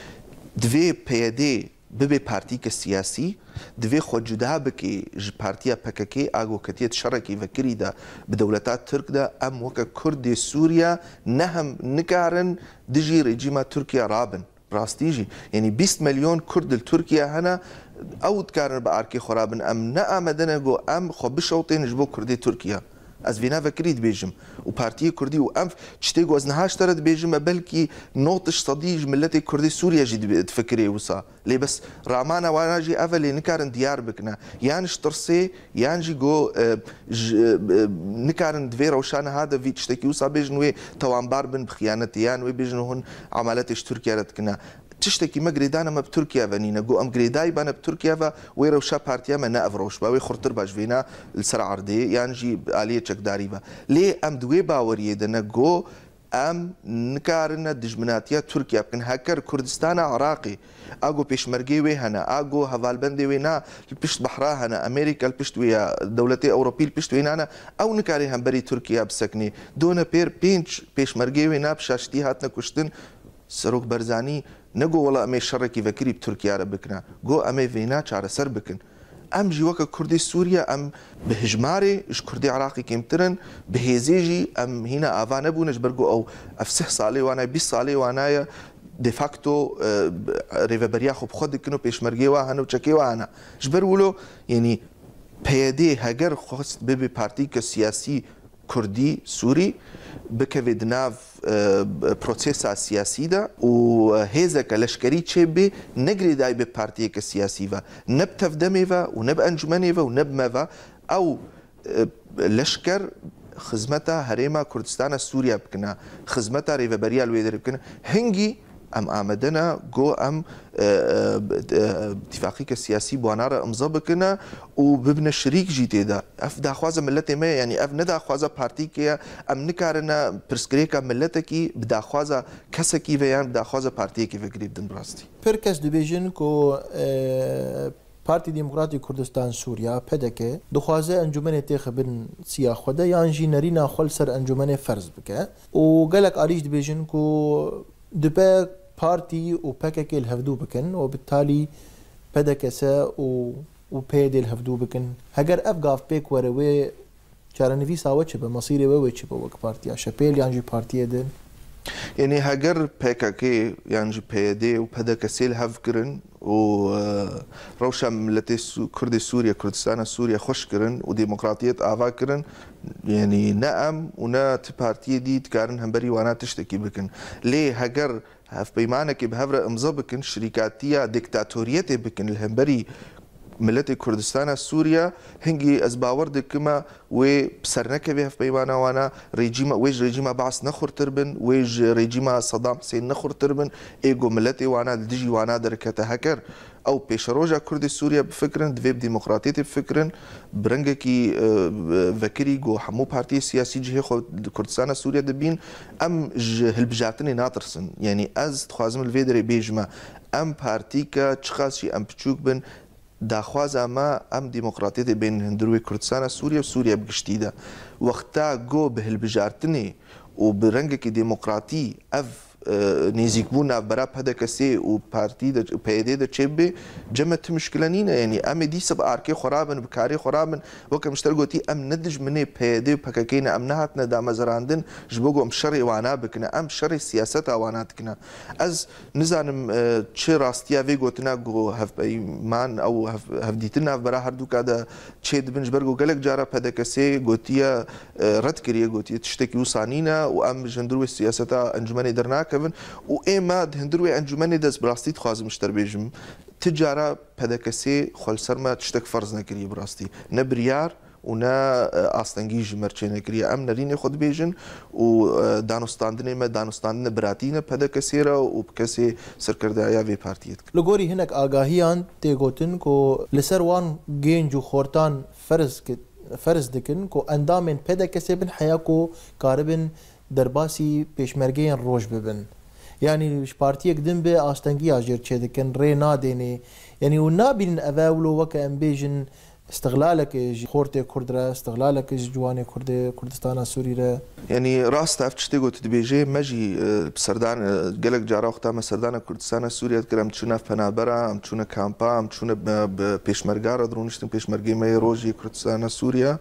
دوی پیاده ببی پارتیک سیاسی دوی خود جدا بکی ج پارتیا پککی آگو کتیت شرکی وکری دا بدولتات ترک دا ام وکا کرد سوریا نهم نکارن دجی رجیما ترکیا رابن راستیجی یعنی بیست میلیون کرد ترکیا هنا او تکارن با آرکی خرابن ام نا آمدن گو ام خو بشوطین جبو کردی ترکیا از وینا فکرید بیجم و پارتی کردی و ام چتی گوز نهاش ترد بیجم بلکی نوتش صدیج ملت کردی سوریا جد فکری وسا لی بس رامانا وانا جی اولی نکارن دیار بکنا یانش ترسی یانجی گو نکارن دوی روشان هذا وی چتکی وسا بیجن وی توانبار بن بخیانت یان وی بیجن هون عملاتش ترکیا رد کنا تشتكي ما قريدانا ما بتركيا فانينا جو ام قريداي بانا بتركيا فا ويروشا بارتيا ما نافروش با وي خرطر باش فينا السرع عردي يعني جي آلية چكداري با ليه ام دوي باوريه دنا جو ام نكارنا دجمناتيا تركيا بكن هكر كردستان عراقي اگو پیشمرگی وی هنا اگو هوالبندی وی نا الپشت بحرا هنا امریکا الپشت وی دولتي اوروبي الپشت وی نا او نکاری هم بری ترکیا بسکنی دونه پیر پینچ پیشمرگی وی نا بشاشتی هاتنا کشتن سروک برزانی نگو والله امي شركي فكري بتركيا ربكنا جو امي فينا چاره سر بكن ام جي وك كردي سوريا ام بهجماري اش كردي عراقي كيمترن بهيزيجي ام هنا افانا بونش برجو او افسح صالي وانا بيس صالي وانا دي فاكتو ريفبريا خو بخد كنو بيشمرجي وانا وتشكي وانا جبر ولو يعني بيدي هاجر خاص ببي بارتي كسياسي كردي سوري بكفيد ناف بروسيسا سياسي دا وهذا كلشكري تشبي نجري داي ببارتي كسياسي فا نب تفدمي فا ونب انجمني فا ونب مفا او لشكر خدمتها هريما كردستان سوريا بكنا خدمتها ريفبريا الويدر بكنا هنجي ام آمدنا جو ام اتفاقي كسياسي بوانارا امضى بكنا وببنا شريك جيتي دا اف دا خوازه ملتي ما يعني اف ندا خوازه بارتي كي ام نكارنا برسكريكا ملتكي بدا خوازه كسكي ويان بدا خوازه بارتي كي فكري بدن براستي پرکس دبیجن کو پارتی دموکراتی کردستان سوریا پدکه دخوازه انجمن تخبن سیا خوده یان جینرینا خل سر انجمن فرض بکه و قالك عريش دبيجن كو دبا بارتي و بكك الهفدو بكن وبالتالي بدكسا و و بيد الهفدو بكن هجر افقاف بيك وروي شارن في ساوتش بمصيري ووتش بوك بارتي شابيل يعني بارتي دين يعني هجر بكك يعني بيدي و بدكسيل هفكرن و روشا ملتي كردي سوريا كردستان سوريا خوش كرن وديمقراطية آفا كرن يعني نعم ونا تبارتي دي تكارن همبري وانا تشتكي بكن ليه هجر هف بيمانك بهفر امضى بكن شركاتية ديكتاتورية بكن الهمبري ملتي كردستان سوريا هنجي ازباورد كما وبسرنك بها في بيمانا وانا ريجيما ويج ريجيما بعث نخر تربن ويج ريجيما صدام حسين نخر تربن ايجو ملتي وانا دجي وانا دركته هكر او بيشروجا كردي سوريا بفكرن دفيب ديمقراطيتي بفكرن برنجكي فكري جو حمو بارتي سياسي جهه كردستان سوريا دبين ام هلبجاتني ناطرسن يعني از تخازم الفيدري بيجما ام بارتيكا تشخاصي ام بتشوك بن داخواز اما ام ديمقراطيه بين هندروي كردستان سوريا وسوريا بقشتيدا وقتا جو بهالبجارتني وبرنجك ديمقراطي اف نيزيك بونا برا بهذا كسي وبارتي دا بيدي دا تشبي جمت مشكلانينا يعني ام دي سب اركي خرابن بكاري خرابن وكم مشترقوتي ام ندج مني بيدي بكاكينا ام نهاتنا دا مزراندن جبوغو ام شري وانا بكنا ام شري سياستا واناتكنا از نزانم تشي راستيا في غوتنا جو هف بيمان او هف هفديتنا برا هردو كادا تشيد بنجبرغو قالك جارا بهذا كسي غوتيا رد كريه غوتيا تشتكي وصانينا وام جندروي سياستا انجمني درناك وإما هندروي أنجمني دز براستي تخاز مشتر بيجم تجارة بدكسي خل سرما تشتك فرض نكري براستي نبريار ونا أستنجيج مرشين نكري أم نرين خد بيجن ودانوستاندني ما دانوستاندن براتينا بدكسيرا وبكسي سركردايا في بارتيت لغوري هناك آگاهيان تيغوتن كو لسروان جينجو خورتان فرز فرز دكن كو اندامن بدكسي بن حياكو كاربن درباسي پیشمرگین روش ببن يعني بارتي قدم به استنگي اجر تشدكن رينا ديني يعني ونابين اواولو وك امبيجن استغلالك خورتي كردرا استغلالك جواني كرد كردستان سوريا يعني راست افتشتي قلت دبيجي ماجي بسردان قالك جارا وقتها سردان كردستان سوريا كرم تشونا فنابرا ام تشونا كامبا ام تشونا بيشمرگار درونشتن بيشمرگي مي روجي كردستان سوريا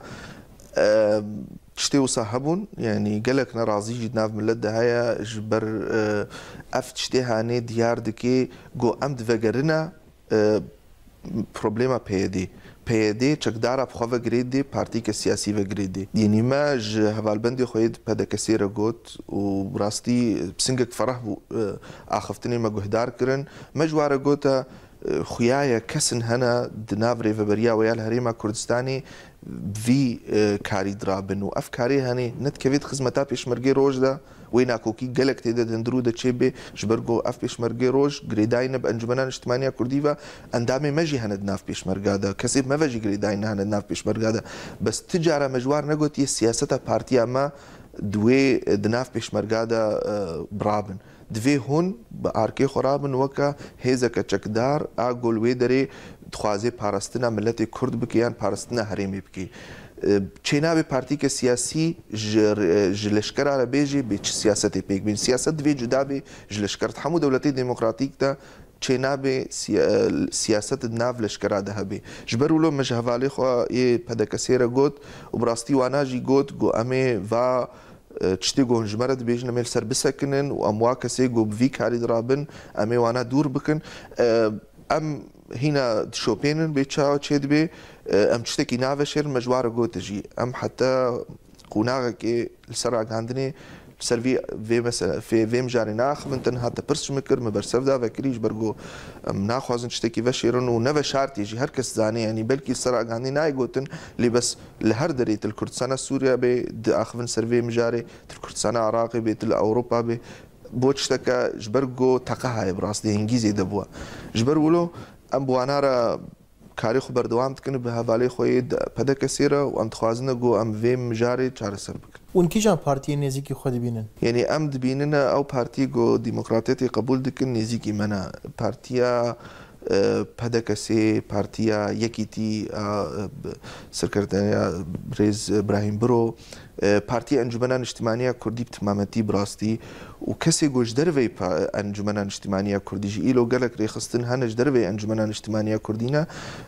تشتي وصاحبون يعني قالك نرازي جدنا في ملد هيا جبر اف تشتي هاني ديار دكي جو امد فقرنا بروبليما بيدي بيدي چکدارا بخواه گریدی پارتی که سیاسی و گریدی یعنی ما ج هوالبندی خوید پدا کسیره گوت و براستی بسنگک فرح آخفتنی ما گهدار کرن ما جواره گوتا خویایا کسن هنا دنافري فبريا ويال هريما كردستاني في كاري درابن و افكاري هني نت كفيت خدمتا بيشمرگي روج دا وينا كوكي قالك تيدا دندرو دا تشيبي جبرگو اف بيشمرگي روج گريداين بانجمنان اجتماعية كرديفا اندامي مجي هند ناف بيشمرگا دا كسي ما فجي گريداين هند ناف بيشمرگا دا بس تجارة مجوار نگوت يه سياستا بارتيا ما دوي دناف بيشمرگا دا برابن دوی هون با آرکی خرابن وکا هیزک چکدار آگول ویدری تخوازی پارستنا ملت کرد بکیان پارستنا حریمی بکی چینا به پارتی که سیاسی جلشکر على بیجی به سیاست پیک بین سیاست دوی جدا به جلشکر همو دولتی دموکراتیک تا چێنابێ سیاست ناو لەشکرا دەهەبێ ji ber wilo me ji hevalê xwe ê pedekesêre got û bi rastî wana jî got got emê va tiştê got ji me re dibêjin em ê li ser bisekinin û em wa kesê got bi vî karî dirabin em ê wana dûr bikin em hîna dişopênin bê çawa çê dibe em tiştekî naveşêrin me ji ware gote jî em heta qûnaxekê li ser agandinê ser vê vê mesela vê mijarê naxivin tenha te pirs me kir me bersev da vekirî ji ber got em naxwazin tiştekî veşêrin û neveşartî jî her kes zane yanî belkî ser agandî nayê gotin lê bes li her derê til Kurdistana Sûriya bê diaxivin ser vê mijarê til Kurdistana Iraqê bê til Ewropa bê بۆ تشتەکە ji ber got teqe haye bi rastî hingîzê de bûye ji ber wilo em bi wana re karê xwe berdewam dikin bi hevalê xwe pedekesê re û em dixwazin got em vê mijarê çareser bikin. Û kîjan partiyê nêzîkî xwe dibînin? Yanî em dibînin ew partî got Demokratêtê qebûl dikin nêzîkî me ne partiya pedekesê partiya Yekîtî Serkirdariya Rêz Ibrahîm Biro Partiya Encumena Niştimaniya Kurdî bi timametî bi rastî û kesê got ji derveyê Encumena Niştimaniya Kurdî jî îlo gelek rêxistin hene ji derveyê Encumena Niştimaniya Kurdî ne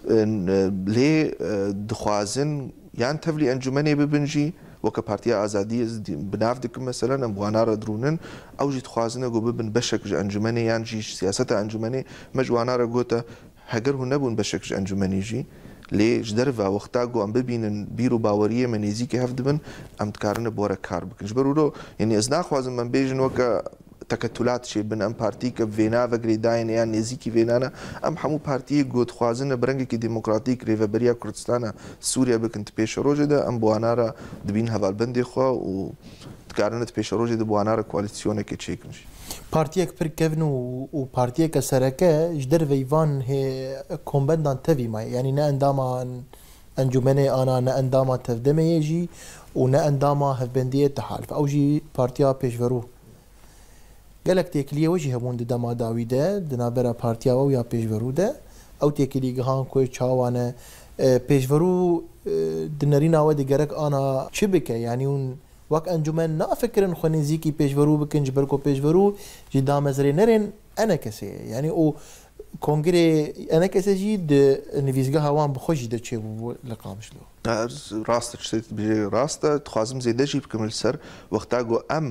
lê dixwazin yan tevlî encumenê bibin jî وەکە پارتیا ئازادی بناو dikim mesela em wana re dirûnin ew jî dixwazine got bibin beşek ji encûmenê yan jî siyaseta encûmenê me ji wana re gote heger hûn nebûn beşek ji encûmenê jî lê ji derve wexta got em bibînin bîr û baweriyê me nêzîkî hev dibin em dikarin bi were kar bikin ji ber wilo yanî ez naxwazim em bêjin weke تکتلات شیبن ام پارتی که وینا و گریداین یا نزیکی وینانا ام همو پارتی گود خوازن برنگی که دموکراتیک ریوبریا کردستان سوریا بکن پیش روزه ده ام بوانا را دبین حوال بندی خو و تکارنت پیش روزه ده بوانا را کوالیسیونه که چیکنش پارتیک پر کevin و پارتیک سرکه جدر ویوان هی کومبندان تفی مای یعنی نه انداما انجمنه آنا نه انداما تفدمه یجی و نه انداما هفبندیه تحالف او جی پارتیا پیشورو gelek têkiliye we jî hebûn di dema dawî de di navbera partiya we ya pêşverû de ew têkilî gihan ku çawane pêşverû di nerîna we digerek ana çi bike yanî hûn wek encûmen nafikirin xwe nêzîkî pêşverû bikin ji ber ku pêşverû ji damezrê nerên enekesê ye yanî û kongrê enekesê jî di nivîzgeha wan bi xwe jî de çêbû li Qamişlo rast tiştê bêje rast e dixwazim zêde jî bikim li ser wexta got em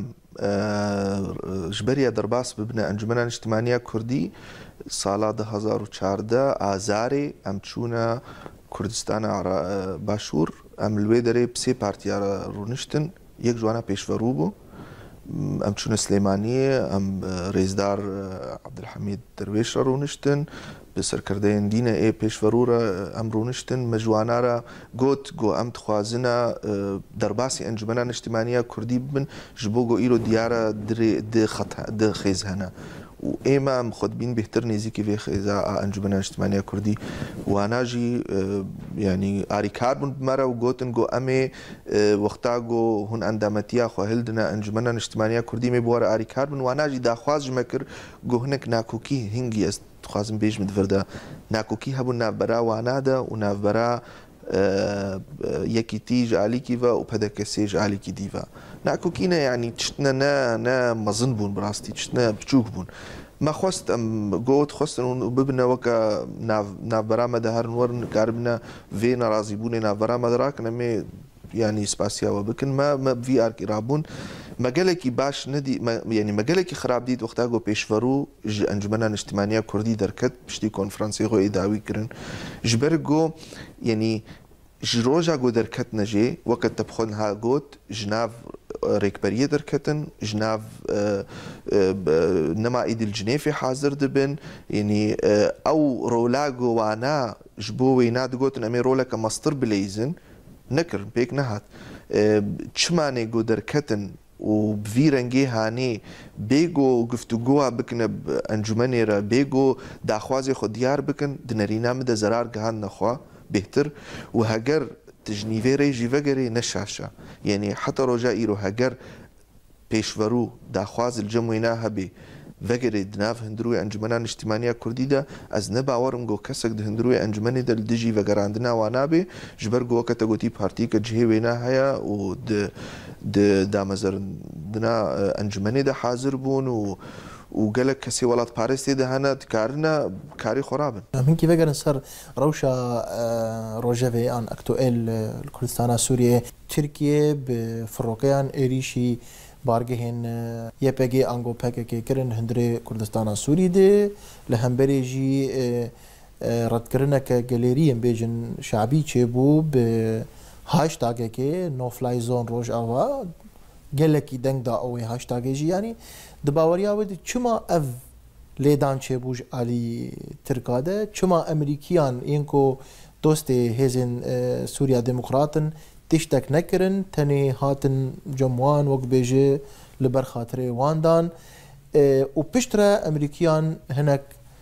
ji beriya derbas bibine Encumena Niştimaniya Kurdî sala du hezar û çardeh azarê em çûne Kurdistana Başûr em li wê derê bi sê partiya re rûniştin yek ji wan pêşverû bû em çûne Slêmaniyê em rêzdar Abdulhamîd Derwêş re rûniştin bi serkirdeyên dînê ê pêşverû re em rûniştin me ji wana re got got em dixwazine derbasî Encumena Niştimaniya Kurdî bibin ji bo got îro diyara di xêz hene û ême em xwe dibîn bêhtir nêzîkî vê xêza a Encumena Niştimaniya Kurdî wana jî yanî arîkar bûn bi me re û gotin got em ê wexta got hûn endametiya xwe hildine Encumena Niştimaniya Kurdî mê bi were arîkar bin wana jî daxwaz ji me kir got hinek nakokî hingî ez dixwazim bêjim di vir de nakokî hebûn navbera wana de û navbera Yekîtî ji alîkî ve û pedekesê ji alîkî dî ve nakokî ne yanî tiştine ne ne mezin bûn bi rastî tiştine biçûk bûn me xwest em got xwestin û bibine weke navbera me de herin werin nikaribine vê nerazîbûnê navbera me de rakin em ê yanî spasiya we bikin me me vî arkî rabûn me gelekî baş nedî yanî me gelekî xirab dît wexta got pêşverû ji Encumena Niştimaniya Kurdî derket piştî konferansê xwe ê dawî kirin ji ber got yanî ji roja got derketine jê weke te bi xwe niha got ji nav rêkberiyê derketin ji nav nema Îdilcinêfê hazir dibin yanî ew rola got wana ji bo wêna digotin em ê roleke mestir bilêzin nekirin pêk nehat çimanê got derketin û bi vî rengê hanê bêgo guftûgoya bikine encûmenê re bêgo daxwazê xwe diyar bikin di nerîna min de zerar gihandine xwe bêhtir û heger di ji nîvê re jî vegerê neşaşe yanî heta roja îro heger pêşverû daxwaz li cem wêna hebe vegerê di nav hundirûyê Encumena Niştimaniya Kurdî de ez ne bawerim got kesek di hundirûyê encûmenê de li dijî vegerandina wan nabe ji ber got weke te gotî partîyeke cihê wêna heye û di di damezirandina encûmenê de hazir bûn û و gelek kesî welatparêstê de hene dikarine karî xwe rabin. Min kî vegerin ser rewşa rojevê an aktuel li Kurdistana Sûriyê Tirkiye bi firokeyan êrişî bargehên Y P G ango P K K kirin hundirê Kurdistana Sûrî de li hemberê jî redkirineke gelêriyên bêjin şabî çêbû bi hashtagekê no fly zone Rojava gelekî deng da ew ê hashtagê jî yanî di baweriya wê de çima ev lêdan çêbû ji alî Tirka de çima Emerîkiyan yên ku dostê hêzên Sûriya Demokratin tiştek nekirin tenê hatin cem wan wek bêje li ber xatirê wan dan û piştre Emerîkiyan hinek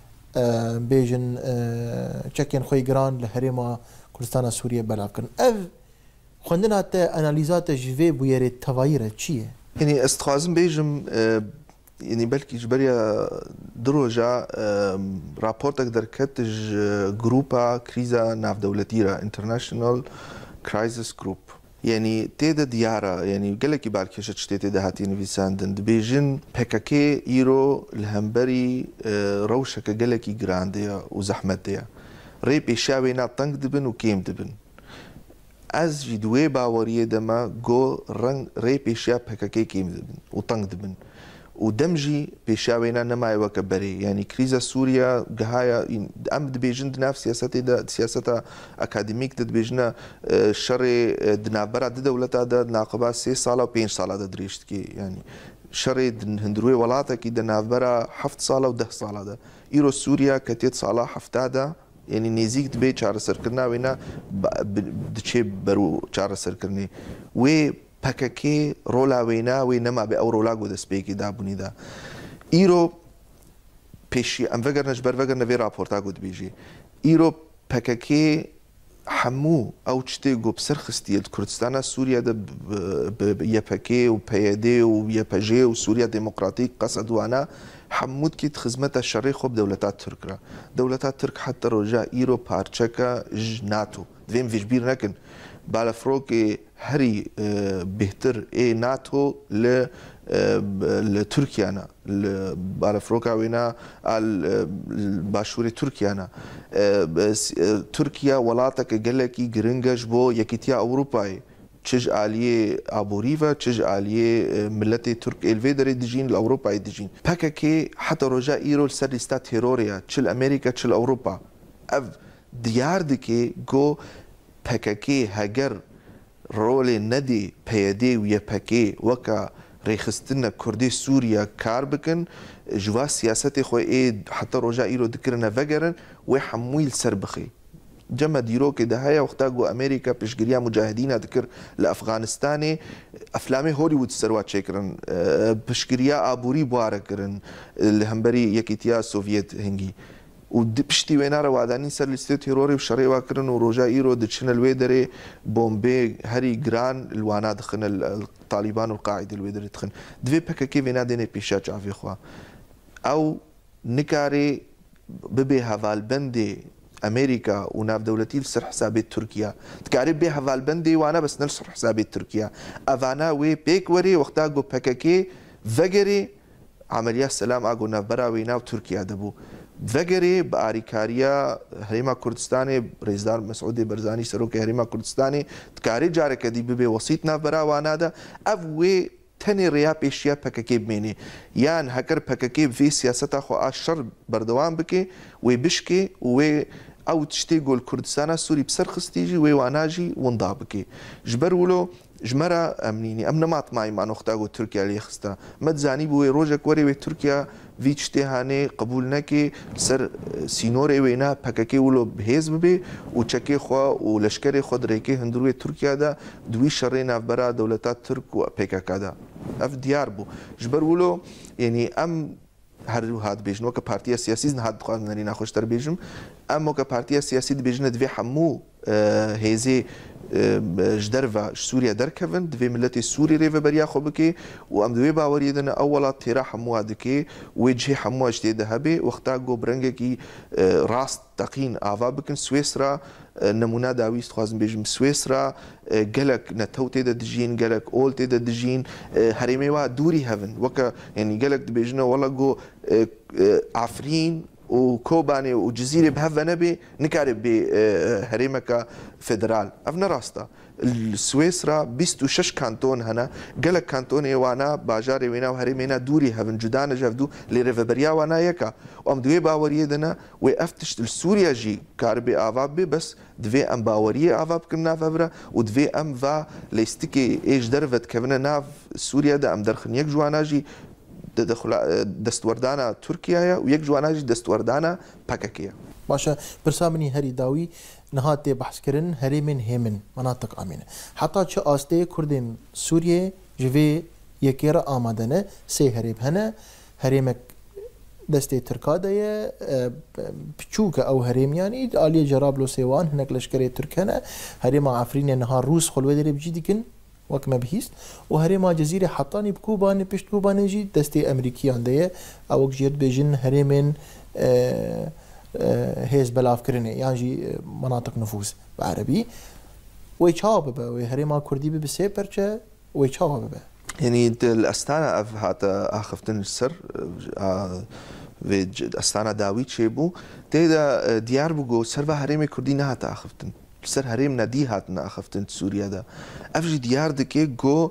bêjin çekên xwe giran li herêma Kurdistana Sûriyê belav kirin. Ev xwendina te analîza te ji vê bûyerê tevayî re çi ye? Yani ez dixwazim bêjim yani belkî ji beriya du roja raportek derket ji grupa krîza navdewletî re International Crisis Group. Yani tê de diyar e yani gelekî balkêşa tiştê tê de hatiye nivîsandin dibêjin P K K îro li hemberî rewşeke gelekî giran de ye û zehmet de ye. Rê pêşiya wê na teng dibin û kêm dibin. Ez jî di wê baweriyê de me got reng rê pêşiya P K K kêm dibin û teng dibin. û dem jî pêşiya wê ne nemaye weke berê. Yani krîza Sûriya gihaya em dibêjin di nav siyasetê de siyaseta akademîk de dibêjine şerê di navbera di dewleta de naqiba sê sala û pênc sala de dirêj dike. Yani şerê di hundirûyê welatekî di navbera heft sala û deh sala de. Îro Sûriya ketiye sala hefta de yani nêzik dibe çareserkirina wê ne diçe berû çareserkirinê. Wê P K K rola wê ne wê nema bê ew rola got destpêkê dabûnî de. Îro pêşî em vegerine ji ber vegerine vê raporta got dibêjê. Îro P K K hemû ew tiştê got serxistiye di Kurdistana Sûriya de bi Y P K û P Y D û Y P J û Sûriya Demokratîk qesed wana hemû dikî di xizmeta şerê xwe bi dewleta Tirk re. Dewleta Tirk heta roja îro parçeka ji NATO. Divê vêj bîr nekin. Balafrokê herî bêhtir ê NATO li li Tirkiye ne. Li balafroka wê ne a başûrê Tirkiye ne. Tirkiye welateke gelekî giring e ji bo Yekîtiya Ewropayê. Çi ji aliyê aborî ve çi ji aliyê milletê Türk êl vê derê dijîn li Ewropayê dijîn. P K K heta roja îro li ser lîsta terorê ye çi li Amerîka çi li Ewropa. Ev diyar dike got P K K heger rolê nedê P Y D û Y P K weka rêxistina Kurdê Sûriya kar bikin ji va siyasetê xwe ê heta roja îro dikirine vegerin wê hemûî li ser bixê. Cema dîrokê de heye wexta got Amerîka piştgiriya mujahidîna dikir li Efxanistanê eflamê Hollywood serwa çêkirin piştgiriya aborî buhare kirin li hemberî Yekîtiya Sovyet hingî. û piştî wê nare wadanîn ser lîstê terorê û şerê wa kirin û roja îro diçin li wê derê bombê herî giran li wana dixin Talîban û Qaîdê li wê derê dixin. Divê P K K vê nadêne pêşiya çavê xwe. Ew nikarê bibe hevalbendê Amerîka û navdewletî li ser hesabê Tirkiye. Dikarê bê hevalbendê wana bes ne li ser hesabê Tirkiye. Evana wê pêk werê wexta got P K K vegerê ameliya selam a got navbera wê nav Tirkiye dibû. Vegerê bi arîkariya Herêma Kurdistanê Rêzdar Mesûdê Barzanî Serokê Herêma Kurdistanê dikarê careke dî bibe wesît navbera wana de ev wê tenê rêya pêşiya P K K bimêne. Yan heger P K K vê siyaseta xwe a şer berdewam bike wê bişke û wê ew tiştê got li Kurdistana Sûrî bi ser xistî jî wê wana jî winda bike. Ji ber wilo ji me re em nînî em nema timayîman wexta got Tirkiye lê xista. Me dizanî bû wê rojek werê wê Tirkiye vî tiştê hanê qebûl neke ser sînorê wê ne P K K wilo bihêz bibe û çekê xwe û leşkerê xwe dirêkê hundirûyê Tirkiye de di wî şerê navbera dewleta Tirk û P K K de. Ev diyar bû. Ji ber wilo yanî em her hat dibêjin weke partiya siyasî hat dixwazim nerîna xweştir bêjim em weke partiya siyasî dibêjine divê hemû hêzê جدرفا سوريا دركفن دوی ملت سوری ریو بریا خو بکی و ام دوی باوری دن اولا تیرا حموا دکی وجه حموا اشتی دهبه وقتا گو برنگه کی راست تقین آوا بکن سویسرا نمونه داویست خوازم بیجم سویسرا گلک نتو تیدا دجین گلک اول تیدا دجین هریمه وا دوری هفن وکا یعنی گلک دبیجنه والا گو عفرین و كوباني وجزيره بهذا نبي نكارب بهريمكا فدرال افنا راستا السويسرا بيست وشش كانتون هنا قالك كانتون وانا باجاري وينا وهريمينا دوري هفن جدانا جافدو لريفبريا وانا يكا وام دوي باوريه دنا وقفتش السوريا جي كاربي افاب بس دوي ام باوريه افاب كنا فبرا ودوي ام فا ليستيكي ايش درفت كفنا ناف سوريا دا ام درخن يك جوانا جي دستوردانا تركيا ويك جواناجي دستوردانا باكاكيا باشا برسامني هري داوي نهات بحث كرن هري من هيمن مناطق امنه حتى تش استي كردين سوريا جوي يكيرا امادنه سي هريب هنا هريمك دستي تركادية بتشوكا او هريم يعني آلية جرابلو سيوان هناك لشكري تركنا هريما عفرين نهار روس خلوه داري بجيدكن وكما بهيست وهريما جزيرة حطاني بكوباني بشت كوباني جي دستي أمريكي عندها أو جيرد بيجن هريمين هيز بلاف كرني يعني جي مناطق نفوذ بعربي ويتشاو ببا وهريما كردي ببسي برشا ويتشاو ببا يعني الأستانا أف هاتا آخفتن السر في أستانا داوي تشيبو تيدا ديار بوغو سربا هريمي كردي نهاتا آخفتن سر هريم ندي هاتنا أخفتن سوريا دا أفجي ديار دكي جو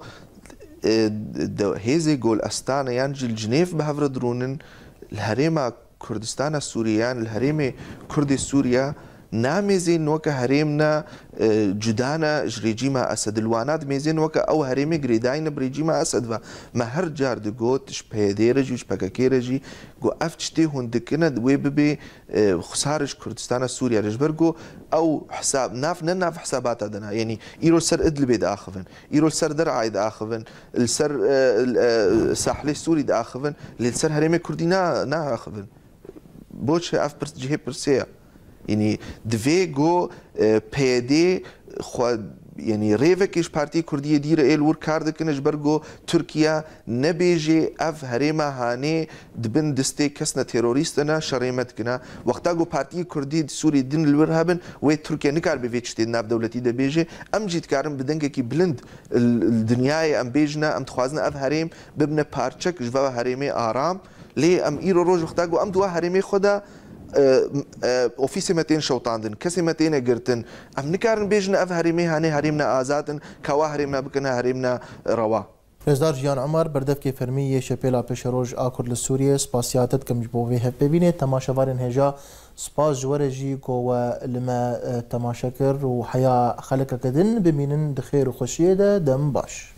هيزي جو الأستانا يانجي الجنيف بهفر درونن الهريمة كردستان السوريان الهريمة كردي سوريا ناميزين وكا هريمنا جدانا ريجيما أسد الوانات ميزين وكا أو هريمي قريداين بريجيما أسد ما هر جار دقو تشبه رجي وشبكاكي رجي قو أفتشتي هندكنا دوي ببي خسارش كردستان السوريا رجبرقو أو حساب ناف نناف حسابات دنا يعني إيرو السر إدلبي دا آخفن إيرو السر درعاي دا آخفن السر ساحلي السوري دا آخفن للسر هريمي كردي نا نا آخفن بوش أف برس جهي برسيا يعني دوی گو پیدی خود يعني ريفكيش بارتي كردية ديرة إيل ور كاردكنش برغو تركيا نبيجي أف هريما هاني دبن دستي كسنا تيروريستنا شريمت كنا وقتا جو بارتي كردي سوري دين الورهابن وي تركيا نكار بفيتشتي ناب دولتي دبيجي أم جيت كارم بدنك كي بلند الدنيا أم بيجنا أم تخوازنا أف هريم ببنا بارتشك جوا هريمي آرام ليه أم إيرو روج وقتا جو أم دوا هريمي خدا اوفيسي متين شوطاندن كسي متين قرتن ام نكارن بيجنا اف هريمي هاني هريمنا ازادن كوا هريمنا بكنا هريمنا روا رزدار جيان عمر بردف كي فرمي شبيلا بشروج اكر لسوريا سباسياتت كم جبوفي هف ببينه تماشاوارن هجا سباس جورجي كوا لما تماشاكر وحياه خلق كدن بمينن دخير وخشيه دم باش